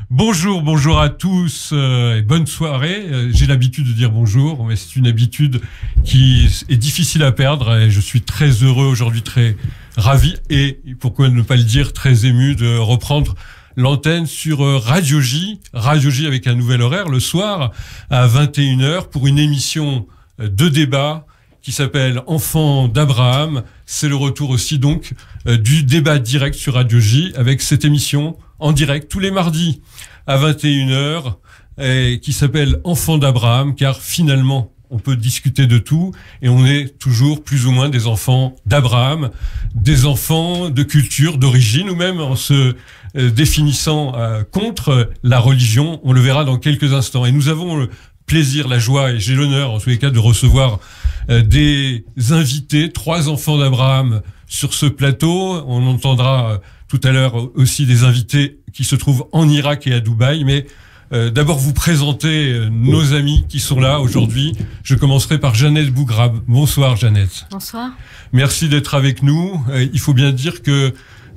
Bonjour, bonjour à tous et bonne soirée. J'ai l'habitude de dire bonjour, mais c'est une habitude qui est difficile à perdre et je suis très heureux aujourd'hui, très ravi et, pourquoi ne pas le dire, très ému de reprendre l'antenne sur Radio J avec un nouvel horaire le soir à 21h pour une émission de débat qui s'appelle Enfants d'Abraham. C'est le retour aussi donc du débat direct sur Radio J avec cette émission en direct tous les mardis à 21h et qui s'appelle Enfants d'Abraham car finalement on peut discuter de tout et on est toujours plus ou moins des enfants d'Abraham, des enfants de culture, d'origine ou même en se définissant contre la religion. On le verra dans quelques instants. Et nous avons le plaisir, la joie et j'ai l'honneur en tous les cas de recevoir des invités, 3 enfants d'Abraham sur ce plateau. On entendra tout à l'heure aussi des invités qui se trouvent en Irak et à Dubaï, mais d'abord vous présenter nos amis qui sont là aujourd'hui. Je commencerai par Jeannette Bougrab. Bonsoir Jeannette. Bonsoir. Merci d'être avec nous. Il faut bien dire que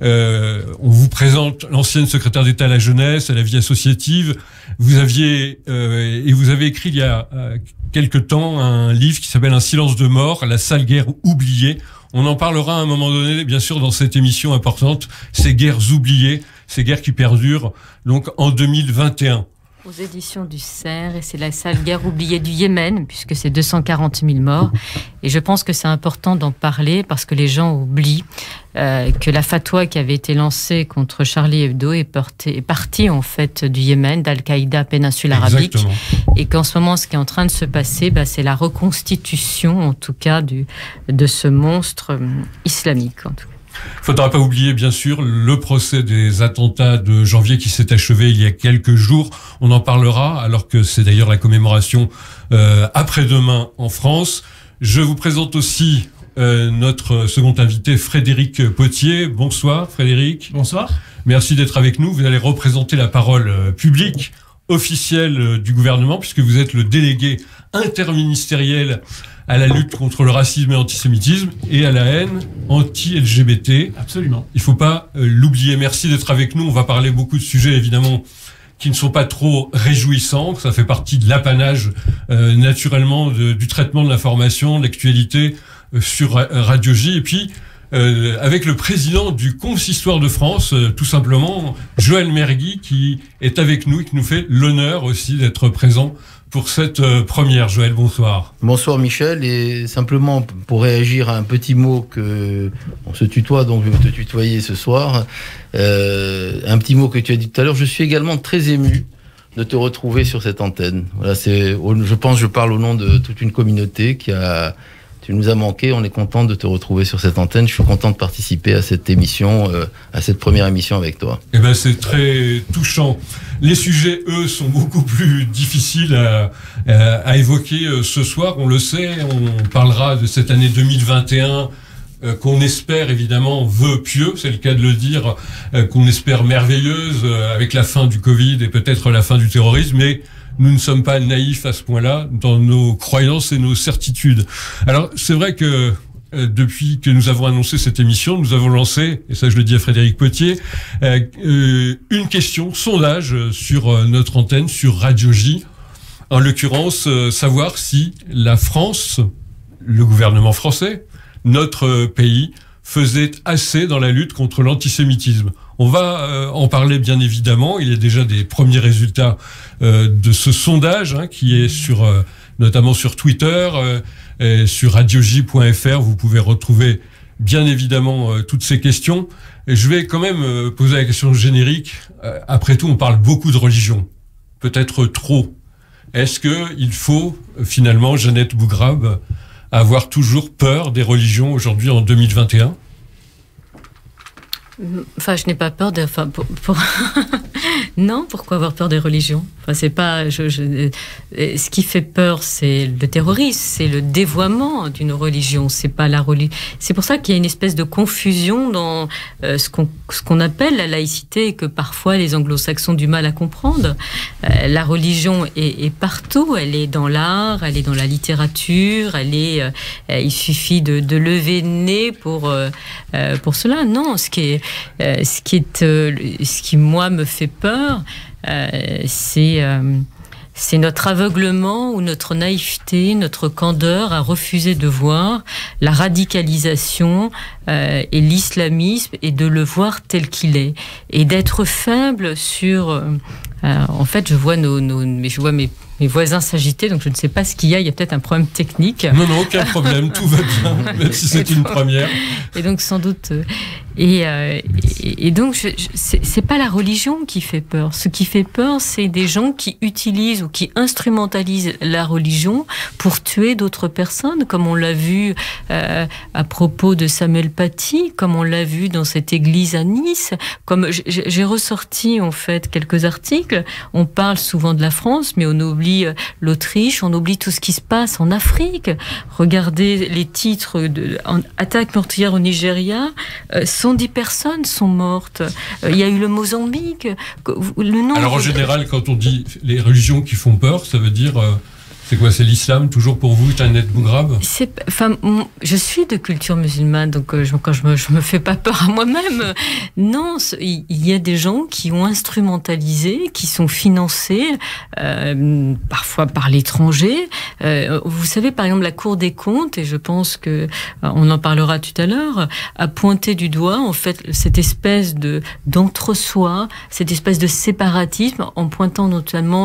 on vous présente l'ancienne secrétaire d'État à la jeunesse, à la vie associative. Vous avez écrit il y a quelque temps un livre qui s'appelle Un silence de mort, la sale guerre oubliée. On en parlera à un moment donné, bien sûr, dans cette émission importante, ces guerres oubliées, ces guerres qui perdurent, donc en 2021. Aux éditions du CERF, et c'est la sale guerre oubliée du Yémen, puisque c'est 240 000 morts. Et je pense que c'est important d'en parler parce que les gens oublient que la fatwa qui avait été lancée contre Charlie Hebdo est partie en fait du Yémen, d'Al-Qaïda, péninsule arabique. Exactement. Et qu'en ce moment, ce qui est en train de se passer, c'est la reconstitution, en tout cas, de ce monstre islamique, en tout cas. Il ne faudra pas oublier, bien sûr, le procès des attentats de janvier qui s'est achevé il y a quelques jours. On en parlera, alors que c'est d'ailleurs la commémoration après-demain en France. Je vous présente aussi notre second invité, Frédéric Potier. Bonsoir, Frédéric. Bonsoir. Merci d'être avec nous. Vous allez représenter la parole publique officielle du gouvernement, puisque vous êtes le délégué interministériel à la lutte contre le racisme et l'antisémitisme et à la haine anti-LGBT. Absolument. Il ne faut pas l'oublier. Merci d'être avec nous. On va parler beaucoup de sujets, évidemment, qui ne sont pas trop réjouissants. Ça fait partie de l'apanage, naturellement, du traitement de l'information, de l'actualité sur Radio J. Et puis, avec le président du Consistoire de France, tout simplement, Joël Mergui, qui est avec nous et qui nous fait l'honneur aussi d'être présent pour cette première. Joël, bonsoir. Bonsoir Michel, et simplement pour réagir à un petit mot que on se tutoie, donc je vais te tutoyer ce soir, un petit mot que tu as dit tout à l'heure, je suis également très ému de te retrouver sur cette antenne. Voilà, je pense que je parle au nom de toute une communauté tu nous as manqué, on est content de te retrouver sur cette antenne. Je suis content de participer à cette émission, à cette première émission avec toi. Eh ben, c'est très touchant. Les sujets, eux, sont beaucoup plus difficiles à évoquer ce soir. On le sait, on parlera de cette année 2021 qu'on espère évidemment vœu pieux, c'est le cas de le dire, qu'on espère merveilleuse avec la fin du Covid et peut-être la fin du terrorisme, mais nous ne sommes pas naïfs à ce point-là dans nos croyances et nos certitudes. Alors, c'est vrai que depuis que nous avons annoncé cette émission, nous avons lancé, et ça je le dis à Frédéric Potier, une question, sondage sur notre antenne, sur Radio J. En l'occurrence, savoir si la France, le gouvernement français, notre pays, faisait assez dans la lutte contre l'antisémitisme. On va en parler bien évidemment. Il y a déjà des premiers résultats de ce sondage qui est notamment sur Twitter, sur radioj.fr. Vous pouvez retrouver bien évidemment toutes ces questions. Et je vais quand même poser la question générique. Après tout, on parle beaucoup de religion, peut-être trop. Est-ce qu'il faut finalement, Jeannette Bougrab, avoir toujours peur des religions aujourd'hui en 2021 ? Enfin, je n'ai pas peur de... Enfin, non, pourquoi avoir peur des religions ? Enfin, c'est pas... ce qui fait peur, c'est le terrorisme, c'est le dévoiement d'une religion, c'est pas la religion. C'est pour ça qu'il y a une espèce de confusion dans ce qu'on appelle la laïcité et que parfois les anglo-saxons ont du mal à comprendre. La religion est partout, elle est dans l'art, elle est dans la littérature, il suffit de lever le nez pour cela. Non, ce qui est... ce qui moi me fait peur, c'est notre aveuglement ou notre naïveté, notre candeur à refuser de voir la radicalisation et l'islamisme et de le voir tel qu'il est. Et d'être faible sur... en fait, je vois mes voisins s'agiter, donc je ne sais pas ce qu'il y a. Il y a peut-être un problème technique. Non, aucun problème, tout va bien, même si c'est une première. Et donc sans doute... Et donc, c'est pas la religion qui fait peur. Ce qui fait peur, c'est des gens qui utilisent ou qui instrumentalisent la religion pour tuer d'autres personnes, comme on l'a vu à propos de Samuel Paty, comme on l'a vu dans cette église à Nice. Comme j'ai ressorti en fait quelques articles. On parle souvent de la France, mais on oublie l'Autriche, on oublie tout ce qui se passe en Afrique. Regardez les titres de attaque meurtrière au Nigeria. 110 personnes sont mortes. Il y a eu le Mozambique. Alors en général, quand on dit les religions qui font peur, ça veut dire... C'est quoi, c'est l'islam, toujours pour vous, Jeannette Bougrabe ? Je suis de culture musulmane, donc je me fais pas peur à moi-même. Non, il y a des gens qui ont instrumentalisé, qui sont financés, parfois par l'étranger. Vous savez, par exemple, la Cour des comptes, et je pense que on en parlera tout à l'heure, a pointé du doigt, en fait, cette espèce d'entre-soi, cette espèce de séparatisme, en pointant notamment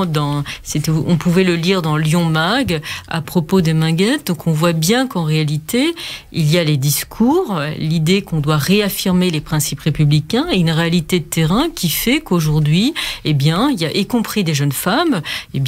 on pouvait le lire dans Lyon Mag à propos des Minguettes. Donc on voit bien qu'en réalité il y a les discours, l'idée qu'on doit réaffirmer les principes républicains et une réalité de terrain qui fait qu'aujourd'hui, il y a, y compris des jeunes femmes,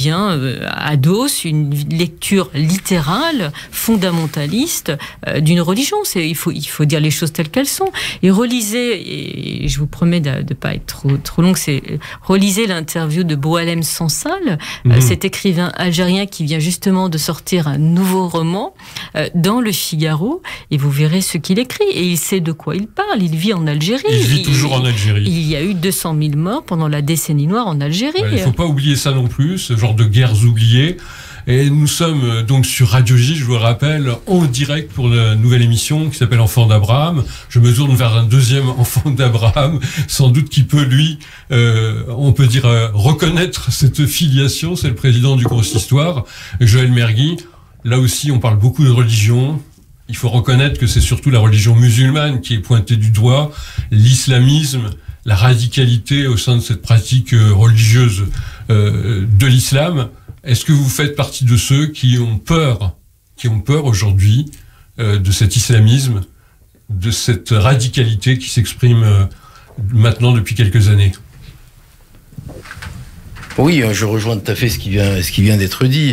adossent une lecture littérale, fondamentaliste d'une religion. Il faut dire les choses telles qu'elles sont. Et relisez, et je vous promets de ne pas être trop longue, relisez l'interview de Boualem Sansal, cet écrivain algérien qui vient justement de sortir un nouveau roman dans Le Figaro, et vous verrez ce qu'il écrit. Et il sait de quoi il parle. Il vit en Algérie. Il vit toujours en Algérie. Il y a eu 200 000 morts pendant la décennie noire en Algérie. Il ne faut pas oublier ça non plus, ce genre de guerres oubliées. Et nous sommes donc sur Radio J, je vous le rappelle, en direct pour la nouvelle émission qui s'appelle Enfant d'Abraham. Je me tourne vers un deuxième enfant d'Abraham, sans doute qui peut, lui, on peut dire, reconnaître cette filiation. C'est le président du Consistoire, Joël Mergui. Là aussi, on parle beaucoup de religion. Il faut reconnaître que c'est surtout la religion musulmane qui est pointée du doigt, l'islamisme, la radicalité au sein de cette pratique religieuse de l'islam. Est-ce que vous faites partie de ceux qui ont peur aujourd'hui de cet islamisme, de cette radicalité qui s'exprime maintenant depuis quelques années ? Oui, je rejoins tout à fait ce qui vient d'être dit.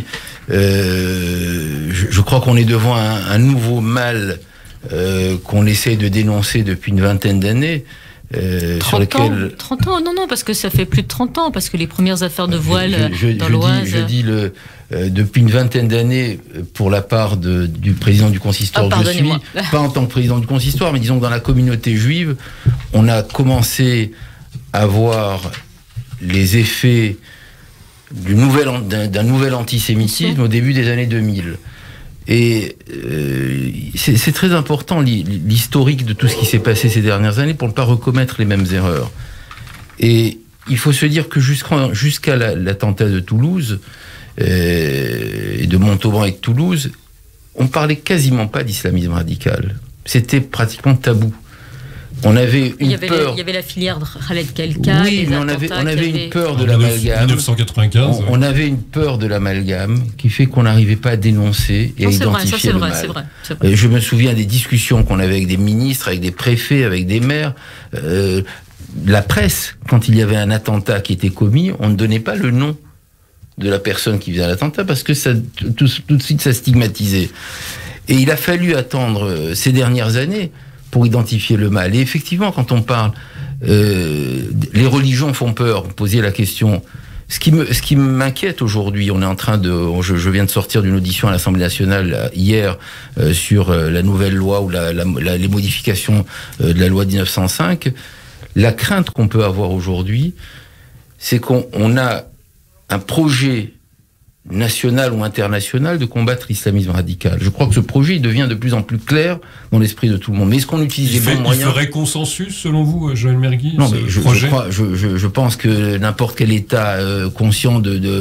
Je crois qu'on est devant un nouveau mal qu'on essaie de dénoncer depuis une vingtaine d'années. 30 ans, non, parce que ça fait plus de 30 ans, parce que les premières affaires de voile dans l'Oise... Je dis depuis une vingtaine d'années, pour la part du président du consistoire que je suis, pas en tant que président du consistoire, mais disons que dans la communauté juive, on a commencé à voir les effets d'un nouvel antisémitisme au début des années 2000. Et c'est très important l'historique de tout ce qui s'est passé ces dernières années pour ne pas recommettre les mêmes erreurs. Et il faut se dire que jusqu'à l'attentat de Toulouse et de Montauban avec Toulouse, on parlait quasiment pas d'islamisme radical. C'était pratiquement tabou. On avait une peur. Il y avait la filière de Khaled Kelka. Oui, mais on avait une peur de l'amalgame. 1995. On avait une peur de l'amalgame qui fait qu'on n'arrivait pas à dénoncer et à identifier le mal. C'est vrai. Je me souviens des discussions qu'on avait avec des ministres, avec des préfets, avec des maires. La presse, quand il y avait un attentat qui était commis, on ne donnait pas le nom de la personne qui faisait l'attentat parce que ça, tout de suite ça stigmatisait. Et il a fallu attendre ces dernières années pour identifier le mal. Et effectivement, quand on parle, les religions font peur. Vous posiez la question. Ce qui m'inquiète aujourd'hui, on est en train je viens de sortir d'une audition à l'Assemblée nationale hier sur la nouvelle loi ou les modifications de la loi 1905. La crainte qu'on peut avoir aujourd'hui, c'est qu'on a un projet national ou international de combattre l'islamisme radical. Je crois que ce projet il devient de plus en plus clair dans l'esprit de tout le monde. Mais est-ce qu'on utilise les bons moyens ? Il ferait consensus, selon vous, Joël Mergui, non, mais je pense que n'importe quel État conscient de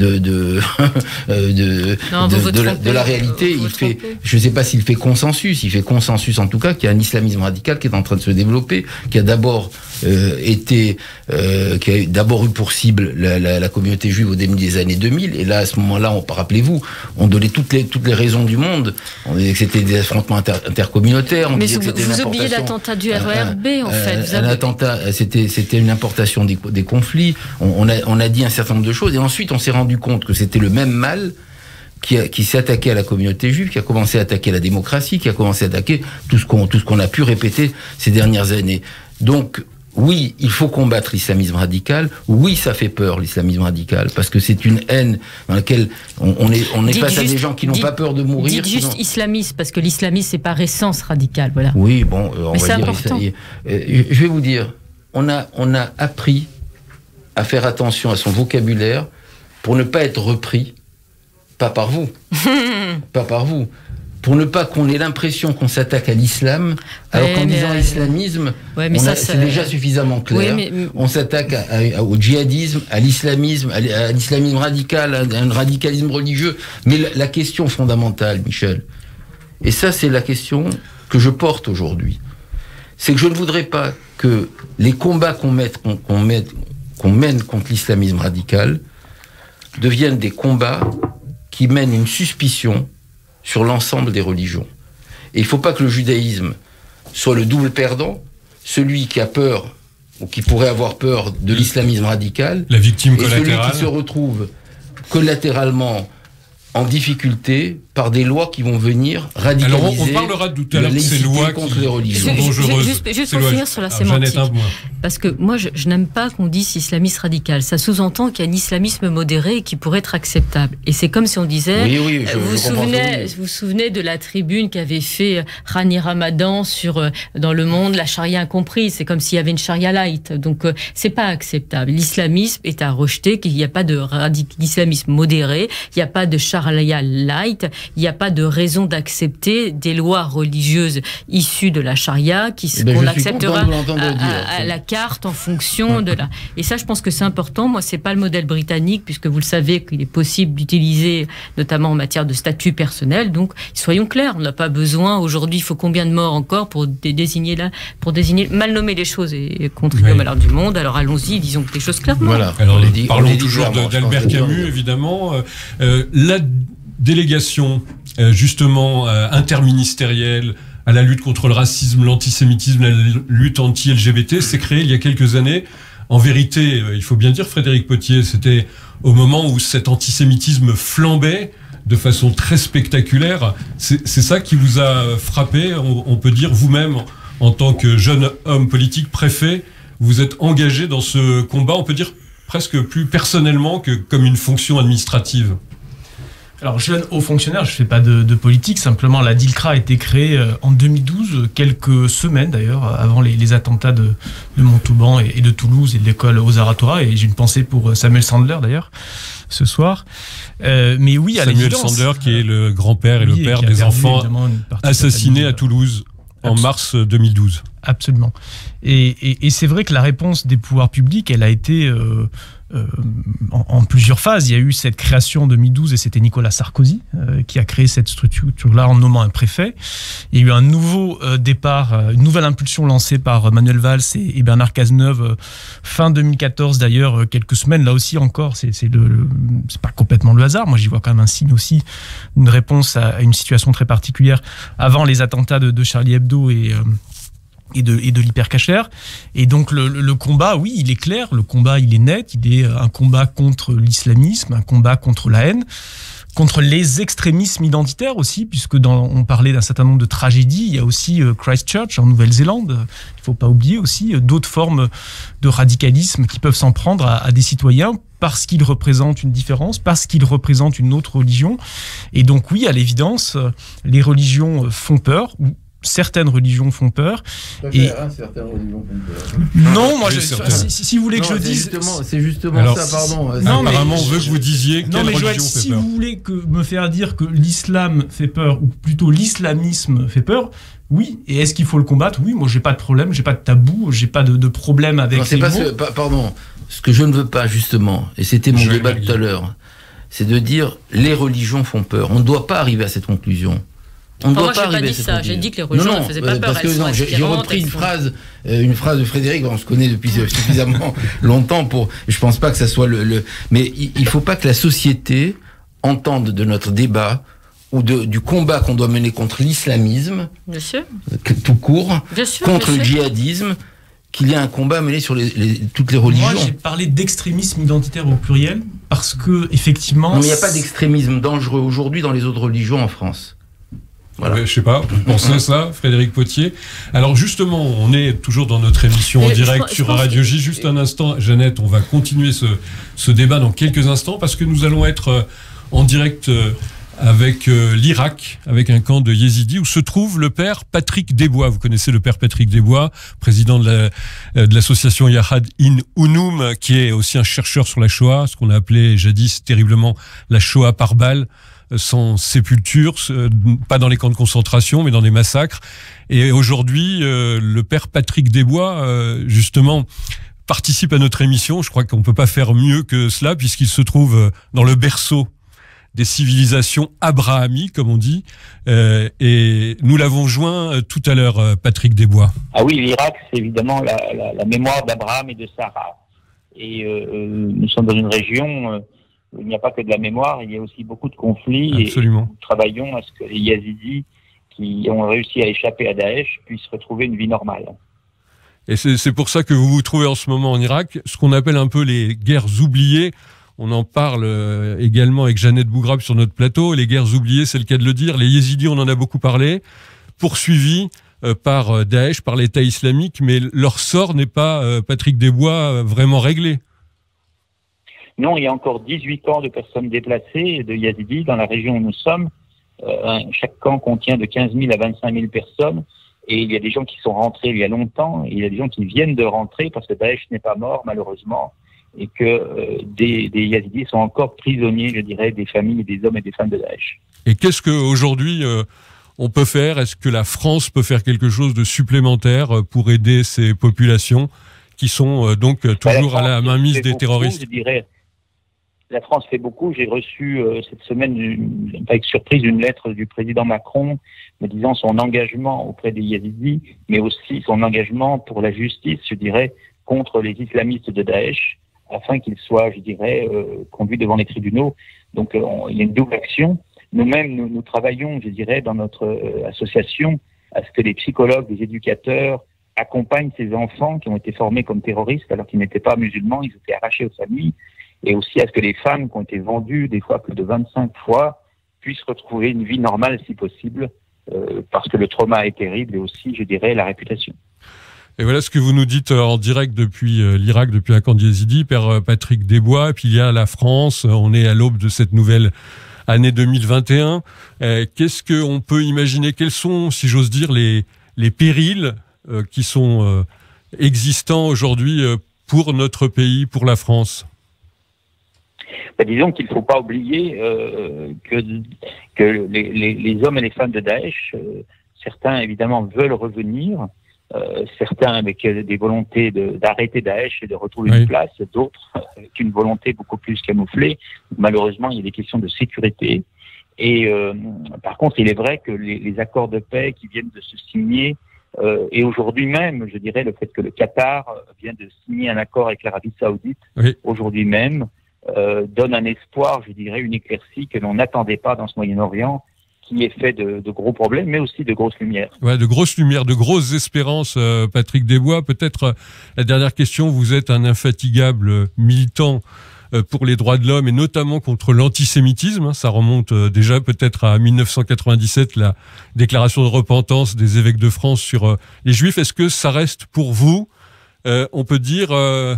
la réalité, il fait. Je ne sais pas s'il fait consensus. Il fait consensus en tout cas qu'il y a un islamisme radical qui est en train de se développer, qui a d'abord qui a d'abord eu pour cible la communauté juive au début des années 2000. Et là, à ce moment-là, rappelez-vous, on donnait toutes les raisons du monde. On disait que c'était des affrontements intercommunautaires. Mais vous oubliez l'attentat du RERB, en fait. Un attentat, c'était une importation des conflits. On a dit un certain nombre de choses. Et ensuite, on s'est rendu compte que c'était le même mal qui s'est attaqué à la communauté juive, qui a commencé à attaquer la démocratie, qui a commencé à attaquer tout ce qu'on a pu répéter ces dernières années. Donc, oui, il faut combattre l'islamisme radical. Oui, ça fait peur, l'islamisme radical, parce que c'est une haine dans laquelle on est face à des gens qui n'ont pas peur de mourir. Dites juste islamiste, parce que l'islamisme, c'est par essence radical, voilà. Oui, bon, mais c'est important. Je vais vous dire, on a appris à faire attention à son vocabulaire pour ne pas être repris, pas par vous, pas par vous, pour ne pas qu'on ait l'impression qu'on s'attaque à l'islam, alors qu'en disant islamisme, c'est déjà suffisamment clair. On s'attaque au djihadisme, à l'islamisme, à l'islamisme radical, à un radicalisme religieux. Mais la question fondamentale, Michel, et ça c'est la question que je porte aujourd'hui, c'est que je ne voudrais pas que les combats qu'on mène contre l'islamisme radical deviennent des combats qui mènent une suspicion sur l'ensemble des religions. Et il ne faut pas que le judaïsme soit le double perdant, celui qui a peur, ou qui pourrait avoir peur de l'islamisme radical, la victime collatérale, et celui qui se retrouve collatéralement en difficulté par des lois qui vont venir radicaliser. Alors on parlera tout à l'heure de ces lois contre les religions. Juste pour finir sur la sémantique, parce que moi je n'aime pas qu'on dise islamiste radical. Ça sous-entend qu'il y a un islamisme modéré qui pourrait être acceptable. Et c'est comme si on disait, vous vous souvenez de la tribune qu'avait fait Rani Ramadan dans Le Monde, la charia incomprise. C'est comme s'il y avait une charia light. Donc c'est pas acceptable. L'islamisme est à rejeter, qu'il n'y a pas d'islamisme modéré, il n'y a pas de charia light, il n'y a pas de raison d'accepter des lois religieuses issues de la charia qu'on acceptera à la carte en fonction de la... Et ça, je pense que c'est important. Moi, c'est pas le modèle britannique, puisque vous le savez qu'il est possible d'utiliser, notamment en matière de statut personnel. Donc, soyons clairs, on n'a pas besoin. Aujourd'hui, il faut combien de morts encore pour désigner mal nommer les choses et contribuer au malheur du monde. Alors, allons-y, disons les choses clairement. Voilà. Alors, parlons toujours d'Albert Camus, évidemment. La délégation, justement, interministérielle à la lutte contre le racisme, l'antisémitisme, la lutte anti-LGBT, s'est créée il y a quelques années. En vérité, il faut bien dire, Frédéric Pottier, c'était au moment où cet antisémitisme flambait de façon très spectaculaire. C'est ça qui vous a frappé, on peut dire, vous-même, en tant que jeune homme politique, préfet, vous êtes engagé dans ce combat, on peut dire presque plus personnellement que comme une fonction administrative. Alors, jeune haut fonctionnaire, je ne fais pas de politique, simplement la DILCRA a été créée en 2012, quelques semaines d'ailleurs, avant les attentats de Montauban et de Toulouse et de l'école Ozaratora, et j'ai une pensée pour Samuel Sandler d'ailleurs, ce soir. Mais oui, à l'évidence... Samuel Sandler, qui est le grand-père et le père des enfants assassinés à Toulouse en mars 2012. Absolument. Et c'est vrai que la réponse des pouvoirs publics, elle a été... en plusieurs phases. Il y a eu cette création en 2012 et c'était Nicolas Sarkozy qui a créé cette structure-là en nommant un préfet. Il y a eu un nouveau départ, une nouvelle impulsion lancée par Manuel Valls et Bernard Cazeneuve fin 2014 d'ailleurs, quelques semaines. Là aussi encore, c'est pas complètement le hasard. Moi, j'y vois quand même un signe aussi, une réponse à une situation très particulière avant les attentats de Charlie Hebdo et de l'hypercachère. Et donc le combat, oui, il est clair, le combat, il est net, il est un combat contre l'islamisme, un combat contre la haine, contre les extrémismes identitaires aussi, puisque on parlait d'un certain nombre de tragédies, il y a aussi Christchurch en Nouvelle-Zélande, il ne faut pas oublier aussi d'autres formes de radicalisme qui peuvent s'en prendre à des citoyens parce qu'ils représentent une différence, parce qu'ils représentent une autre religion. Et donc oui, à l'évidence, les religions font peur, certaines religions font peur. Et certaines religions font peur. Non, moi, si vous voulez que je dise... C'est justement alors, ça, pardon. Non, apparemment, on veut que vous disiez quelle religion Joël, fait si peur. vous voulez me faire dire que l'islam fait peur, ou plutôt l'islamisme fait peur, oui. Et est-ce qu'il faut le combattre? Oui, moi, j'ai pas de problème, j'ai pas de tabou, j'ai pas de problème avec les mots. Pardon, ce que je ne veux pas, justement, et c'était mon débat tout à l'heure, c'est de dire les religions font peur. On ne doit pas arriver à cette conclusion. Moi, je n'ai pas dit ça. J'ai dit que les religions ne faisaient pas peur. Parce que j'ai repris une phrase de Frédéric. On se connaît depuis suffisamment longtemps pour. Je pense pas que ça soit mais il faut pas que la société entende de notre débat ou du combat qu'on doit mener contre l'islamisme, tout court, contre le djihadisme, qu'il y a un combat mené sur toutes les religions. Moi, j'ai parlé d'extrémisme identitaire au pluriel parce que effectivement. Non, mais il n'y a pas d'extrémisme dangereux aujourd'hui dans les autres religions en France. Voilà. Je sais pas, vous pensez ça, Frédéric Potier? Alors justement, on est toujours dans notre émission en direct sur Radio J. Juste un instant, Jeannette, on va continuer ce débat dans quelques instants parce que nous allons être en direct avec l'Irak, avec un camp de Yézidis où se trouve le père Patrick Desbois. Vous connaissez le père Patrick Desbois, président de l'association Yahad in Ounoum, qui est aussi un chercheur sur la Shoah, ce qu'on a appelé jadis terriblement la Shoah par balle, sans sépulture, pas dans les camps de concentration, mais dans des massacres. Et aujourd'hui, le père Patrick Desbois, justement, participe à notre émission. Je crois qu'on peut pas faire mieux que cela, puisqu'il se trouve dans le berceau des civilisations abrahamiques, comme on dit. Et nous l'avons joint tout à l'heure, Patrick Desbois. Ah oui, l'Irak, c'est évidemment la mémoire d'Abraham et de Sarah. Et nous sommes dans une région... il n'y a pas que de la mémoire, il y a aussi beaucoup de conflits. Absolument. Et nous travaillons à ce que les Yazidis qui ont réussi à échapper à Daesh puissent retrouver une vie normale. Et c'est pour ça que vous vous trouvez en ce moment en Irak, ce qu'on appelle un peu les guerres oubliées. On en parle également avec Jeannette Bougrab sur notre plateau. Les guerres oubliées, c'est le cas de le dire. Les Yézidis, on en a beaucoup parlé, poursuivis par Daesh, par l'État islamique, mais leur sort n'est pas, Patrick Desbois, vraiment réglé. Non, il y a encore 18 camps de personnes déplacées, de Yazidis, dans la région où nous sommes. Chaque camp contient de 15 000 à 25 000 personnes. Et il y a des gens qui sont rentrés il y a longtemps, et il y a des gens qui viennent de rentrer parce que Daesh n'est pas mort, malheureusement, et que des Yazidis sont encore prisonniers, je dirais, des familles, des hommes et des femmes de Daesh. Et qu'est-ce qu'aujourd'hui on peut faire? Est-ce que la France peut faire quelque chose de supplémentaire pour aider ces populations qui sont donc toujours à la mainmise des terroristes? Je dirais. La France fait beaucoup. J'ai reçu cette semaine, avec surprise, une lettre du président Macron me disant son engagement auprès des Yazidis, mais aussi son engagement pour la justice, je dirais, contre les islamistes de Daesh, afin qu'ils soient, je dirais, conduits devant les tribunaux. Donc il y a une double action. Nous-mêmes, nous travaillons, je dirais, dans notre association, à ce que les psychologues, les éducateurs accompagnent ces enfants qui ont été formés comme terroristes alors qu'ils n'étaient pas musulmans, ils étaient arrachés aux familles, et aussi à ce que les femmes qui ont été vendues, des fois plus de 25 fois, puissent retrouver une vie normale si possible, parce que le trauma est terrible, et aussi, je dirais, la réputation. Et voilà ce que vous nous dites en direct depuis l'Irak, depuis un camp de Yézidis, père Patrick Desbois. Et puis il y a la France, on est à l'aube de cette nouvelle année 2021. Qu'est-ce qu'on peut imaginer? Quels sont, si j'ose dire, les périls qui sont existants aujourd'hui pour notre pays, pour la France? Disons qu'il ne faut pas oublier que les hommes et les femmes de Daesh, certains évidemment veulent revenir, certains avec des volontés d'arrêter Daesh et de retrouver une place, d'autres avec une volonté beaucoup plus camouflée. Malheureusement, il y a des questions de sécurité. Et par contre, il est vrai que les accords de paix qui viennent de se signer, et aujourd'hui même, je dirais, le fait que le Qatar vient de signer un accord avec l'Arabie Saoudite, aujourd'hui même, donne un espoir, je dirais, une éclaircie que l'on n'attendait pas dans ce Moyen-Orient, qui est fait de gros problèmes, mais aussi de grosses lumières. Ouais, de grosses lumières, de grosses espérances, Patrick Desbois. Peut-être la dernière question, vous êtes un infatigable militant pour les droits de l'homme et notamment contre l'antisémitisme. Ça remonte déjà peut-être à 1997, la déclaration de repentance des évêques de France sur les Juifs. Est-ce que ça reste pour vous, on peut dire,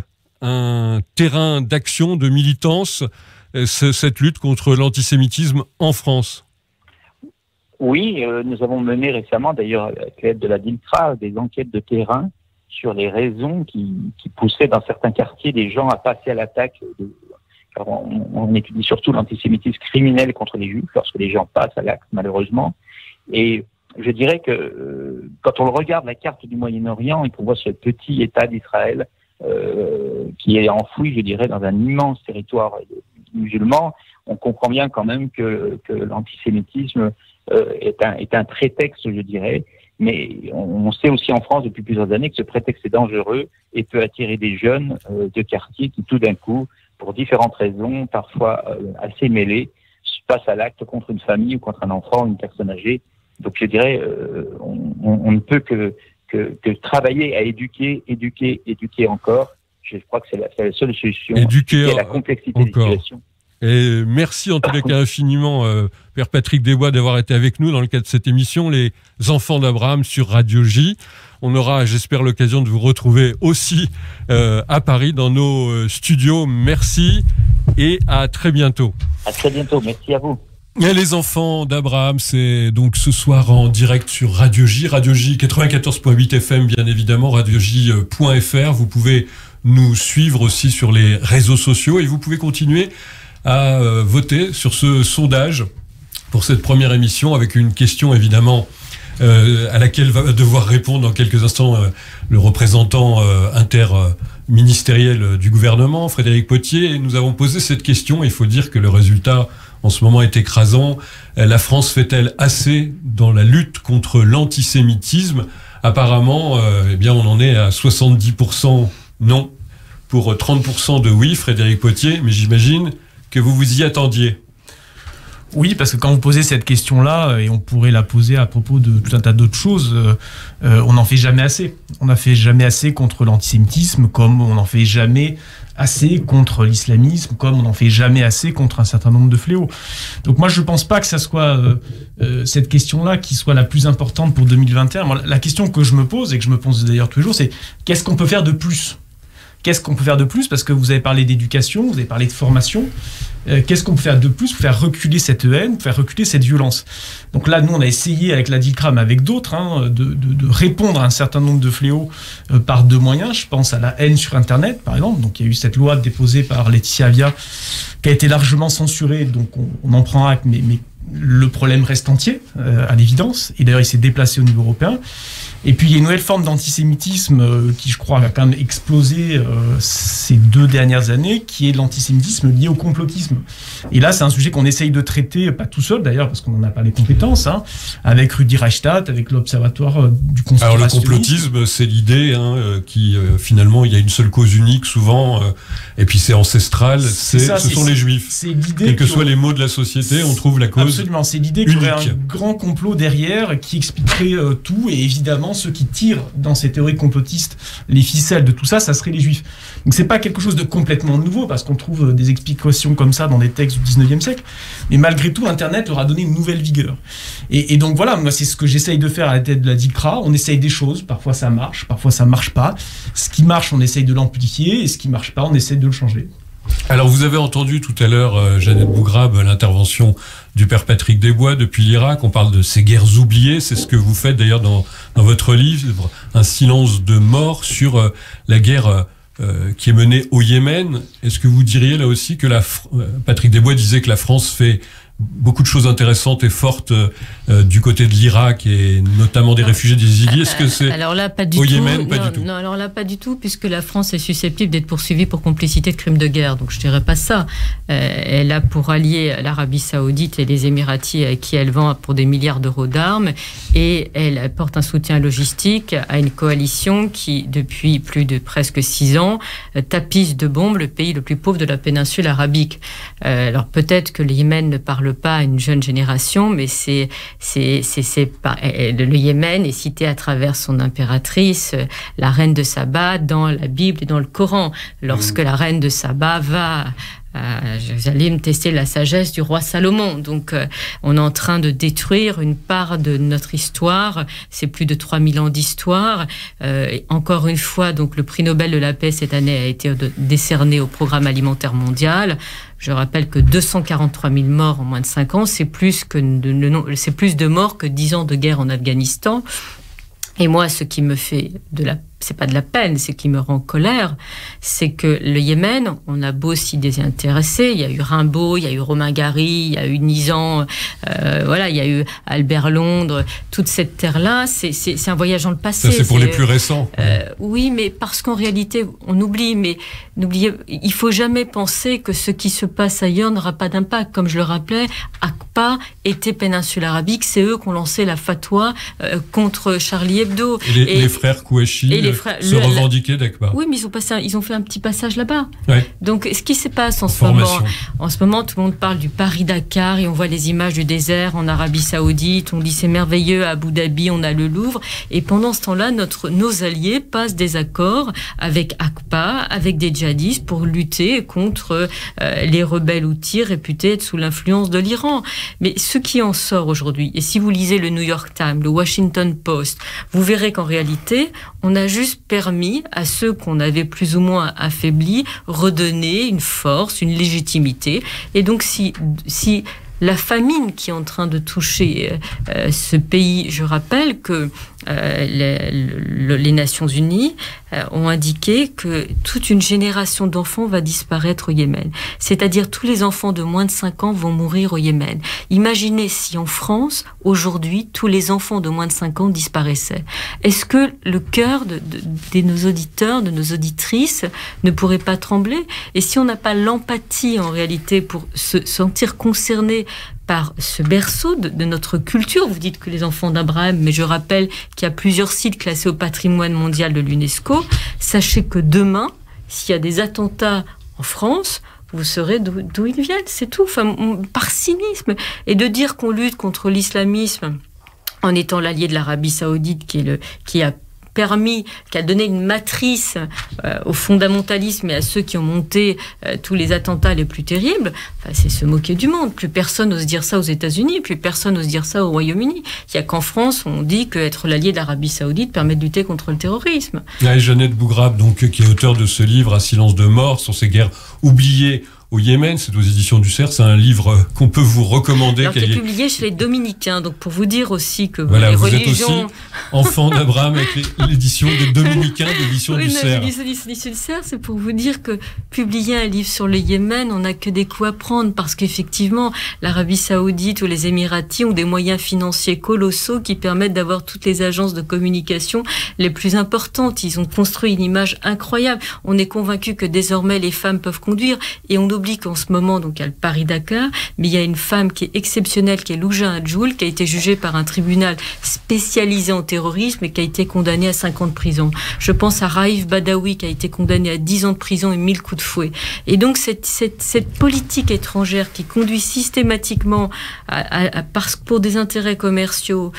un terrain d'action, de militance, cette lutte contre l'antisémitisme en France? Oui, nous avons mené récemment, d'ailleurs, avec l'aide de la DILCRA, des enquêtes de terrain sur les raisons qui poussaient dans certains quartiers des gens à passer à l'attaque. Car on étudie surtout l'antisémitisme criminel contre les Juifs, lorsque les gens passent à l'acte, malheureusement. Et je dirais que quand on regarde la carte du Moyen-Orient et qu'on voit ce petit État d'Israël qui est enfoui, je dirais, dans un immense territoire musulman, on comprend bien quand même que l'antisémitisme est un prétexte, je dirais. Mais on sait aussi en France depuis plusieurs années que ce prétexte est dangereux et peut attirer des jeunes de quartier qui, tout d'un coup, pour différentes raisons, parfois assez mêlées, passent à l'acte contre une famille ou contre un enfant ou une personne âgée. Donc je dirais, on ne peut que travailler à éduquer encore. Je crois que c'est la seule solution. Éduquer la complexité des situations. Et merci en tous les cas infiniment, Père Patrick Desbois, d'avoir été avec nous dans le cadre de cette émission, Les Enfants d'Abraham sur Radio J. On aura, j'espère, l'occasion de vous retrouver aussi à Paris dans nos studios. Merci et à très bientôt. À très bientôt, merci à vous. Et Les Enfants d'Abraham, c'est donc ce soir en direct sur Radio J 94.8 FM, bien évidemment, radioj.fr. Vous pouvez nous suivre aussi sur les réseaux sociaux et vous pouvez continuer à voter sur ce sondage pour cette première émission avec une question évidemment à laquelle va devoir répondre dans quelques instants le représentant interministériel du gouvernement, Frédéric Potier. Et nous avons posé cette question. Il faut dire que le résultat en ce moment est écrasant. La France fait-elle assez dans la lutte contre l'antisémitisme? Apparemment, eh bien, on en est à 70% non pour 30% de oui, Frédéric Potier. Mais j'imagine que vous vous y attendiez. Oui, parce que quand vous posez cette question-là, et on pourrait la poser à propos de tout un tas d'autres choses, on n'en fait jamais assez. On n'en fait jamais assez contre l'antisémitisme, comme on n'en fait jamais assez contre l'islamisme, comme on n'en fait jamais assez contre un certain nombre de fléaux. Donc moi, je ne pense pas que ça soit cette question-là qui soit la plus importante pour 2021. Moi, la question que je me pose, et que je me pose d'ailleurs tous les jours, c'est qu'est-ce qu'on peut faire de plus ? Qu'est-ce qu'on peut faire de plus? Parce que vous avez parlé d'éducation, vous avez parlé de formation. Qu'est-ce qu'on peut faire de plus pour faire reculer cette haine, pour faire reculer cette violence? Donc là, nous, on a essayé avec la DILCRA, mais avec d'autres, de répondre à un certain nombre de fléaux par deux moyens. Je pense à la haine sur Internet, par exemple. Donc il y a eu cette loi déposée par Laetitia Avia qui a été largement censurée. Donc on en prend acte, mais le problème reste entier, à l'évidence. Et d'ailleurs, il s'est déplacé au niveau européen. Et puis, il y a une nouvelle forme d'antisémitisme qui, je crois, a quand même explosé ces 2 dernières années, qui est l'antisémitisme lié au complotisme. Et là, c'est un sujet qu'on essaye de traiter, pas tout seul d'ailleurs, parce qu'on n'en a pas les compétences, avec Rudi Reichstadt, avec l'Observatoire du conspirationnisme. Alors, le complotisme, c'est l'idée qui, finalement, il y a une seule cause unique, souvent, et puis c'est ancestral, ce sont les Juifs. C'est l'idée quels que soient les maux de la société, on trouve la cause. Absolument, c'est l'idée qu'il y aurait un grand complot derrière qui expliquerait tout, et évidemment, ceux qui tirent dans ces théories complotistes les ficelles de tout ça, ça serait les Juifs. Donc c'est pas quelque chose de complètement nouveau, parce qu'on trouve des explications comme ça dans des textes du 19e siècle, mais malgré tout, Internet leur a donné une nouvelle vigueur. Et donc voilà, moi c'est ce que j'essaye de faire à la tête de la DILCRA. On essaye des choses, parfois ça marche, parfois ça marche pas. Ce qui marche, on essaye de l'amplifier, et ce qui marche pas, on essaye de le changer. Alors vous avez entendu tout à l'heure, Jeannette Bougrabe, l'intervention du Père Patrick Desbois depuis l'Irak. On parle de ces guerres oubliées, c'est ce que vous faites d'ailleurs dans votre livre, Un silence de mort sur la guerre qui est menée au Yémen. Est-ce que vous diriez là aussi que Patrick Desbois disait que la France fait beaucoup de choses intéressantes et fortes du côté de l'Irak et notamment des réfugiés des Yézidis. Est-ce que c'est alors là, pas du au tout, Yémen? Pas du tout. Non, alors là, pas du tout, puisque la France est susceptible d'être poursuivie pour complicité de crimes de guerre. Donc je dirais pas ça. Elle a pour allier l'Arabie Saoudite et les Émiratis à qui elle vend pour des milliards d'euros d'armes, et elle apporte un soutien logistique à une coalition qui, depuis plus de presque 6 ans, tapisse de bombes le pays le plus pauvre de la péninsule arabique. Alors peut-être que le Yémen ne parle pas à une jeune génération, mais le Yémen est cité à travers son impératrice, la reine de Saba, dans la Bible et dans le Coran. Lorsque la reine de Saba va Jérusalem testait la sagesse du roi Salomon. Donc, on est en train de détruire une part de notre histoire. C'est plus de 3000 ans d'histoire. Encore une fois, donc, le prix Nobel de la paix cette année a été décerné au Programme alimentaire mondial. Je rappelle que 243 000 morts en moins de 5 ans, c'est plus de morts que 10 ans de guerre en Afghanistan. Et moi, ce qui me fait c'est pas de la peine, ce qui me rend colère, c'est que le Yémen, on a beau s'y désintéresser, il y a eu Rimbaud, il y a eu Romain Gary, il y a eu Nizan, il y a eu Albert Londres, toute cette terre-là, c'est un voyage dans le passé. Ça, c'est pour les plus récents. Oui, mais parce qu'en réalité, on oublie, il faut jamais penser que ce qui se passe ailleurs n'aura pas d'impact. Comme je le rappelais, ACPA était péninsule arabique, c'est eux qui ont lancé la fatwa contre Charlie Hebdo. Et les frères Kouachi se revendiquaient d'ACPA. Oui, mais ils ont fait un petit passage là-bas. Ouais. Donc, ce qui se passe en ce moment, tout le monde parle du Paris-Dakar et on voit les images du désert en Arabie Saoudite. On dit c'est merveilleux, à Abu Dhabi, on a le Louvre. Et pendant ce temps-là, nos alliés passent des accords avec ACPA, avec des djihadistes pour lutter contre les rebelles houthis réputés être sous l'influence de l'Iran. Mais ce qui en sort aujourd'hui, et si vous lisez le New York Times, le Washington Post, vous verrez qu'en réalité, on a juste permis à ceux qu'on avait plus ou moins affaiblis redonner une force, une légitimité. Et donc, si la famine qui est en train de toucher ce pays, je rappelle que les Nations Unies ont indiqué que toute une génération d'enfants va disparaître au Yémen. C'est-à-dire tous les enfants de moins de 5 ans vont mourir au Yémen. Imaginez si en France, aujourd'hui, tous les enfants de moins de 5 ans disparaissaient. Est-ce que le cœur de nos auditeurs, de nos auditrices ne pourrait pas trembler? Et si on n'a pas l'empathie en réalité pour se sentir concerné par ce berceau de notre culture. Vous dites que les enfants d'Abraham, mais je rappelle qu'il y a plusieurs sites classés au patrimoine mondial de l'UNESCO. Sachez que demain, s'il y a des attentats en France, vous saurez d'où ils viennent, c'est tout. Enfin, par cynisme. Et de dire qu'on lutte contre l'islamisme en étant l'allié de l'Arabie Saoudite, qui a donné une matrice au fondamentalisme et à ceux qui ont monté tous les attentats les plus terribles, c'est se moquer du monde. Plus personne n'ose dire ça aux États-Unis, plus personne n'ose dire ça au Royaume-Uni. Il n'y a qu'en France, on dit qu'être l'allié de l'Arabie Saoudite permet de lutter contre le terrorisme. Et Jeannette Bougrab, donc, qui est auteure de ce livre, Un silence de mort, sur ces guerres oubliées au Yémen, c'est aux éditions du Cerf, c'est un livre qu'on peut vous recommander. Alors, qui est publié chez les Dominicains, donc pour vous dire aussi que voilà, les vous religions... êtes aussi enfant d'Abraham avec l'édition des Dominicains, l'édition du Cerf. L'édition du Cerf, c'est pour vous dire que publier un livre sur le Yémen, on n'a que des coups à prendre, parce qu'effectivement, l'Arabie Saoudite ou les Émiratis ont des moyens financiers colossaux qui permettent d'avoir toutes les agences de communication les plus importantes. Ils ont construit une image incroyable. On est convaincu que désormais les femmes peuvent conduire, et on oublie qu'en ce moment, donc, il y a le Paris-Dakar, mais il y a une femme qui est exceptionnelle, qui est Louja Adjoul, qui a été jugée par un tribunal spécialisé en terrorisme et qui a été condamnée à 5 ans de prison. Je pense à Raif Badawi, qui a été condamné à 10 ans de prison et 1000 coups de fouet. Et donc, cette politique étrangère qui conduit systématiquement parce que pour des intérêts commerciaux,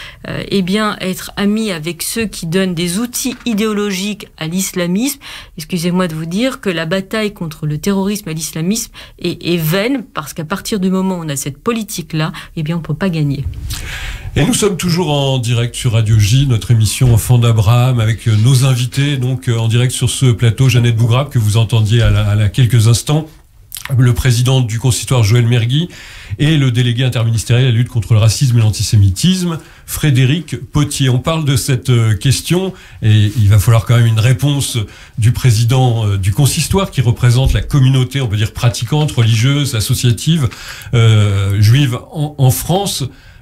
être ami avec ceux qui donnent des outils idéologiques à l'islamisme, excusez-moi de vous dire que la bataille contre le terrorisme et l'islamisme est vaine, parce qu'à partir du moment où on a cette politique-là, on ne peut pas gagner. Et nous sommes toujours en direct sur Radio J, notre émission Enfants d'Abraham, avec nos invités, donc en direct sur ce plateau, Jeannette Bougrab, que vous entendiez à quelques instants, le président du consistoire Joël Mergui, et le délégué interministériel à la lutte contre le racisme et l'antisémitisme, Frédéric Potier. On parle de cette question, et il va falloir quand même une réponse du président du consistoire, qui représente la communauté, on peut dire, pratiquante, religieuse, associative, juive en France.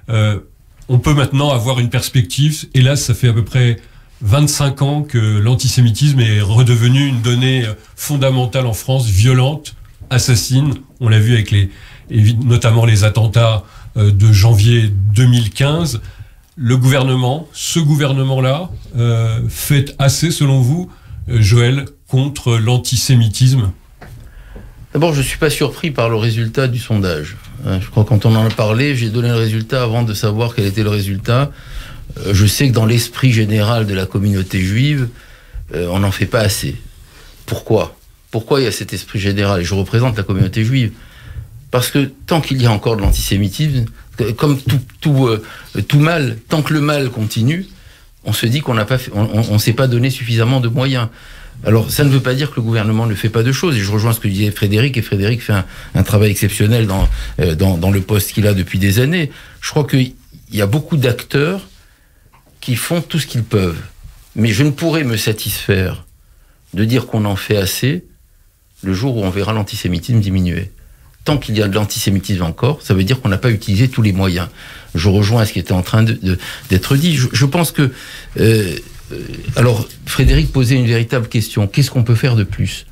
On peut maintenant avoir une perspective. Hélas, ça fait à peu près 25 ans que l'antisémitisme est redevenu une donnée fondamentale en France, violente, assassine. On l'a vu avec notamment les attentats de janvier 2015. Le gouvernement, ce gouvernement-là, fait assez, selon vous, Joël, contre l'antisémitisme? D'abord, je ne suis pas surpris par le résultat du sondage. Je crois que quand on en a parlé, j'ai donné le résultat avant de savoir quel était le résultat. Je sais que dans l'esprit général de la communauté juive, on n'en fait pas assez. Pourquoi ? Pourquoi il y a cet esprit général? Et je représente la communauté juive. Parce que tant qu'il y a encore de l'antisémitisme, comme tout mal, tant que le mal continue, on se dit qu'on n'a pas, on s'est pas donné suffisamment de moyens. Alors, ça ne veut pas dire que le gouvernement ne fait pas de choses. Et je rejoins ce que disait Frédéric, et Frédéric fait un travail exceptionnel dans le poste qu'il a depuis des années. Je crois qu'il y a beaucoup d'acteurs qui font tout ce qu'ils peuvent. Mais je ne pourrais me satisfaire de dire qu'on en fait assez le jour où on verra l'antisémitisme diminuer. Tant qu'il y a de l'antisémitisme encore, ça veut dire qu'on n'a pas utilisé tous les moyens. Je rejoins ce qui était en train d'être dit. Je pense que... alors, Frédéric posait une véritable question. Qu'est-ce qu'on peut faire de plus?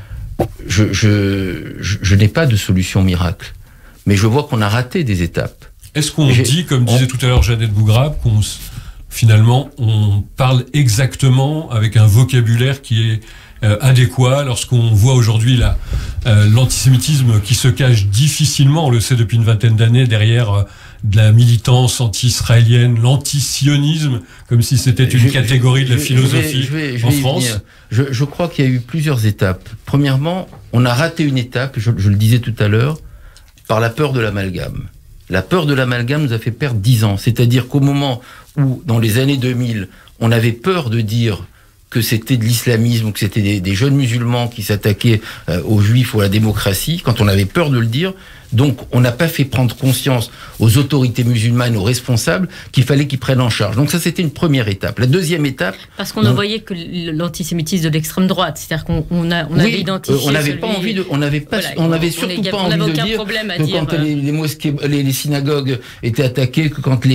Je n'ai pas de solution miracle. Mais je vois qu'on a raté des étapes. Est-ce qu'on dit, comme disait tout à l'heure Jeannette Bougrabe, finalement, on parle exactement avec un vocabulaire qui est adéquat lorsqu'on voit aujourd'hui l'antisémitisme qui se cache difficilement, on le sait depuis une vingtaine d'années, derrière de la militance anti-israélienne, l'antisionisme, comme si c'était une catégorie de la philosophie en France. Je crois qu'il y a eu plusieurs étapes. Premièrement, on a raté une étape, je le disais tout à l'heure, par la peur de l'amalgame. La peur de l'amalgame nous a fait perdre 10 ans. C'est-à-dire qu'au moment où, dans les années 2000, on avait peur de dire que c'était de l'islamisme ou que c'était des jeunes musulmans qui s'attaquaient aux juifs ou à la démocratie, quand on avait peur de le dire, donc on n'a pas fait prendre conscience aux autorités musulmanes, aux responsables, qu'il fallait qu'ils prennent en charge. Donc ça, c'était une première étape. La deuxième étape... Parce qu'on ne voyait que l'antisémitisme de l'extrême droite, c'est-à-dire qu'on avait identifié... on n'avait pas envie de... On n'avait surtout pas envie de dire que quand les mosquées, les synagogues étaient attaquées, que quand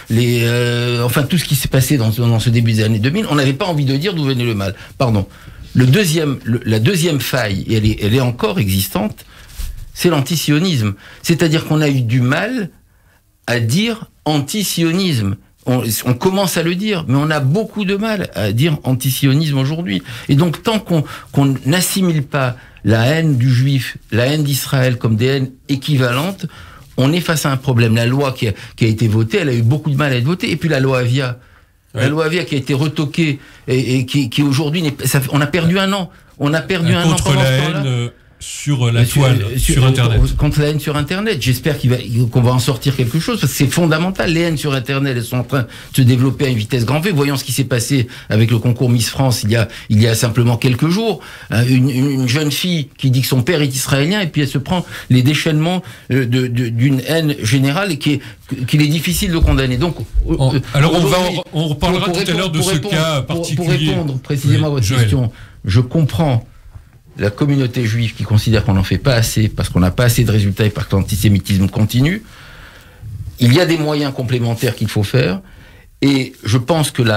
enfin tout ce qui s'est passé dans ce début des années 2000, on n'avait pas envie de dire d'où venait le mal. Pardon. La deuxième faille, et elle est encore existante, c'est l'antisionisme. C'est-à-dire qu'on a eu du mal à dire antisionisme. On commence à le dire, mais on a beaucoup de mal à dire antisionisme aujourd'hui. Et donc, tant qu'on n'assimile pas la haine du juif, la haine d'Israël comme des haines équivalentes, on est face à un problème. La loi qui a été votée, elle a eu beaucoup de mal à être votée. Et puis la loi Avia. Ouais. La loi Avia qui a été retoquée et qui aujourd'hui, on a perdu un an. On a perdu un an pendant ce temps-là. Sur la toile, sur Internet. Contre la haine sur Internet. J'espère qu'on va en sortir quelque chose, parce que c'est fondamental. Les haines sur Internet, elles sont en train de se développer à une vitesse grand V. Voyons ce qui s'est passé avec le concours Miss France il y a simplement quelques jours. Une jeune fille qui dit que son père est israélien, et puis elle se prend les déchaînements d'une haine générale et qu'il est difficile de condamner. Donc, alors on reparlera tout à l'heure de ce cas particulier. Pour répondre précisément à votre question, je comprends la communauté juive qui considère qu'on n'en fait pas assez parce qu'on n'a pas assez de résultats et parce que l'antisémitisme continue. Il y a des moyens complémentaires qu'il faut faire, et je pense que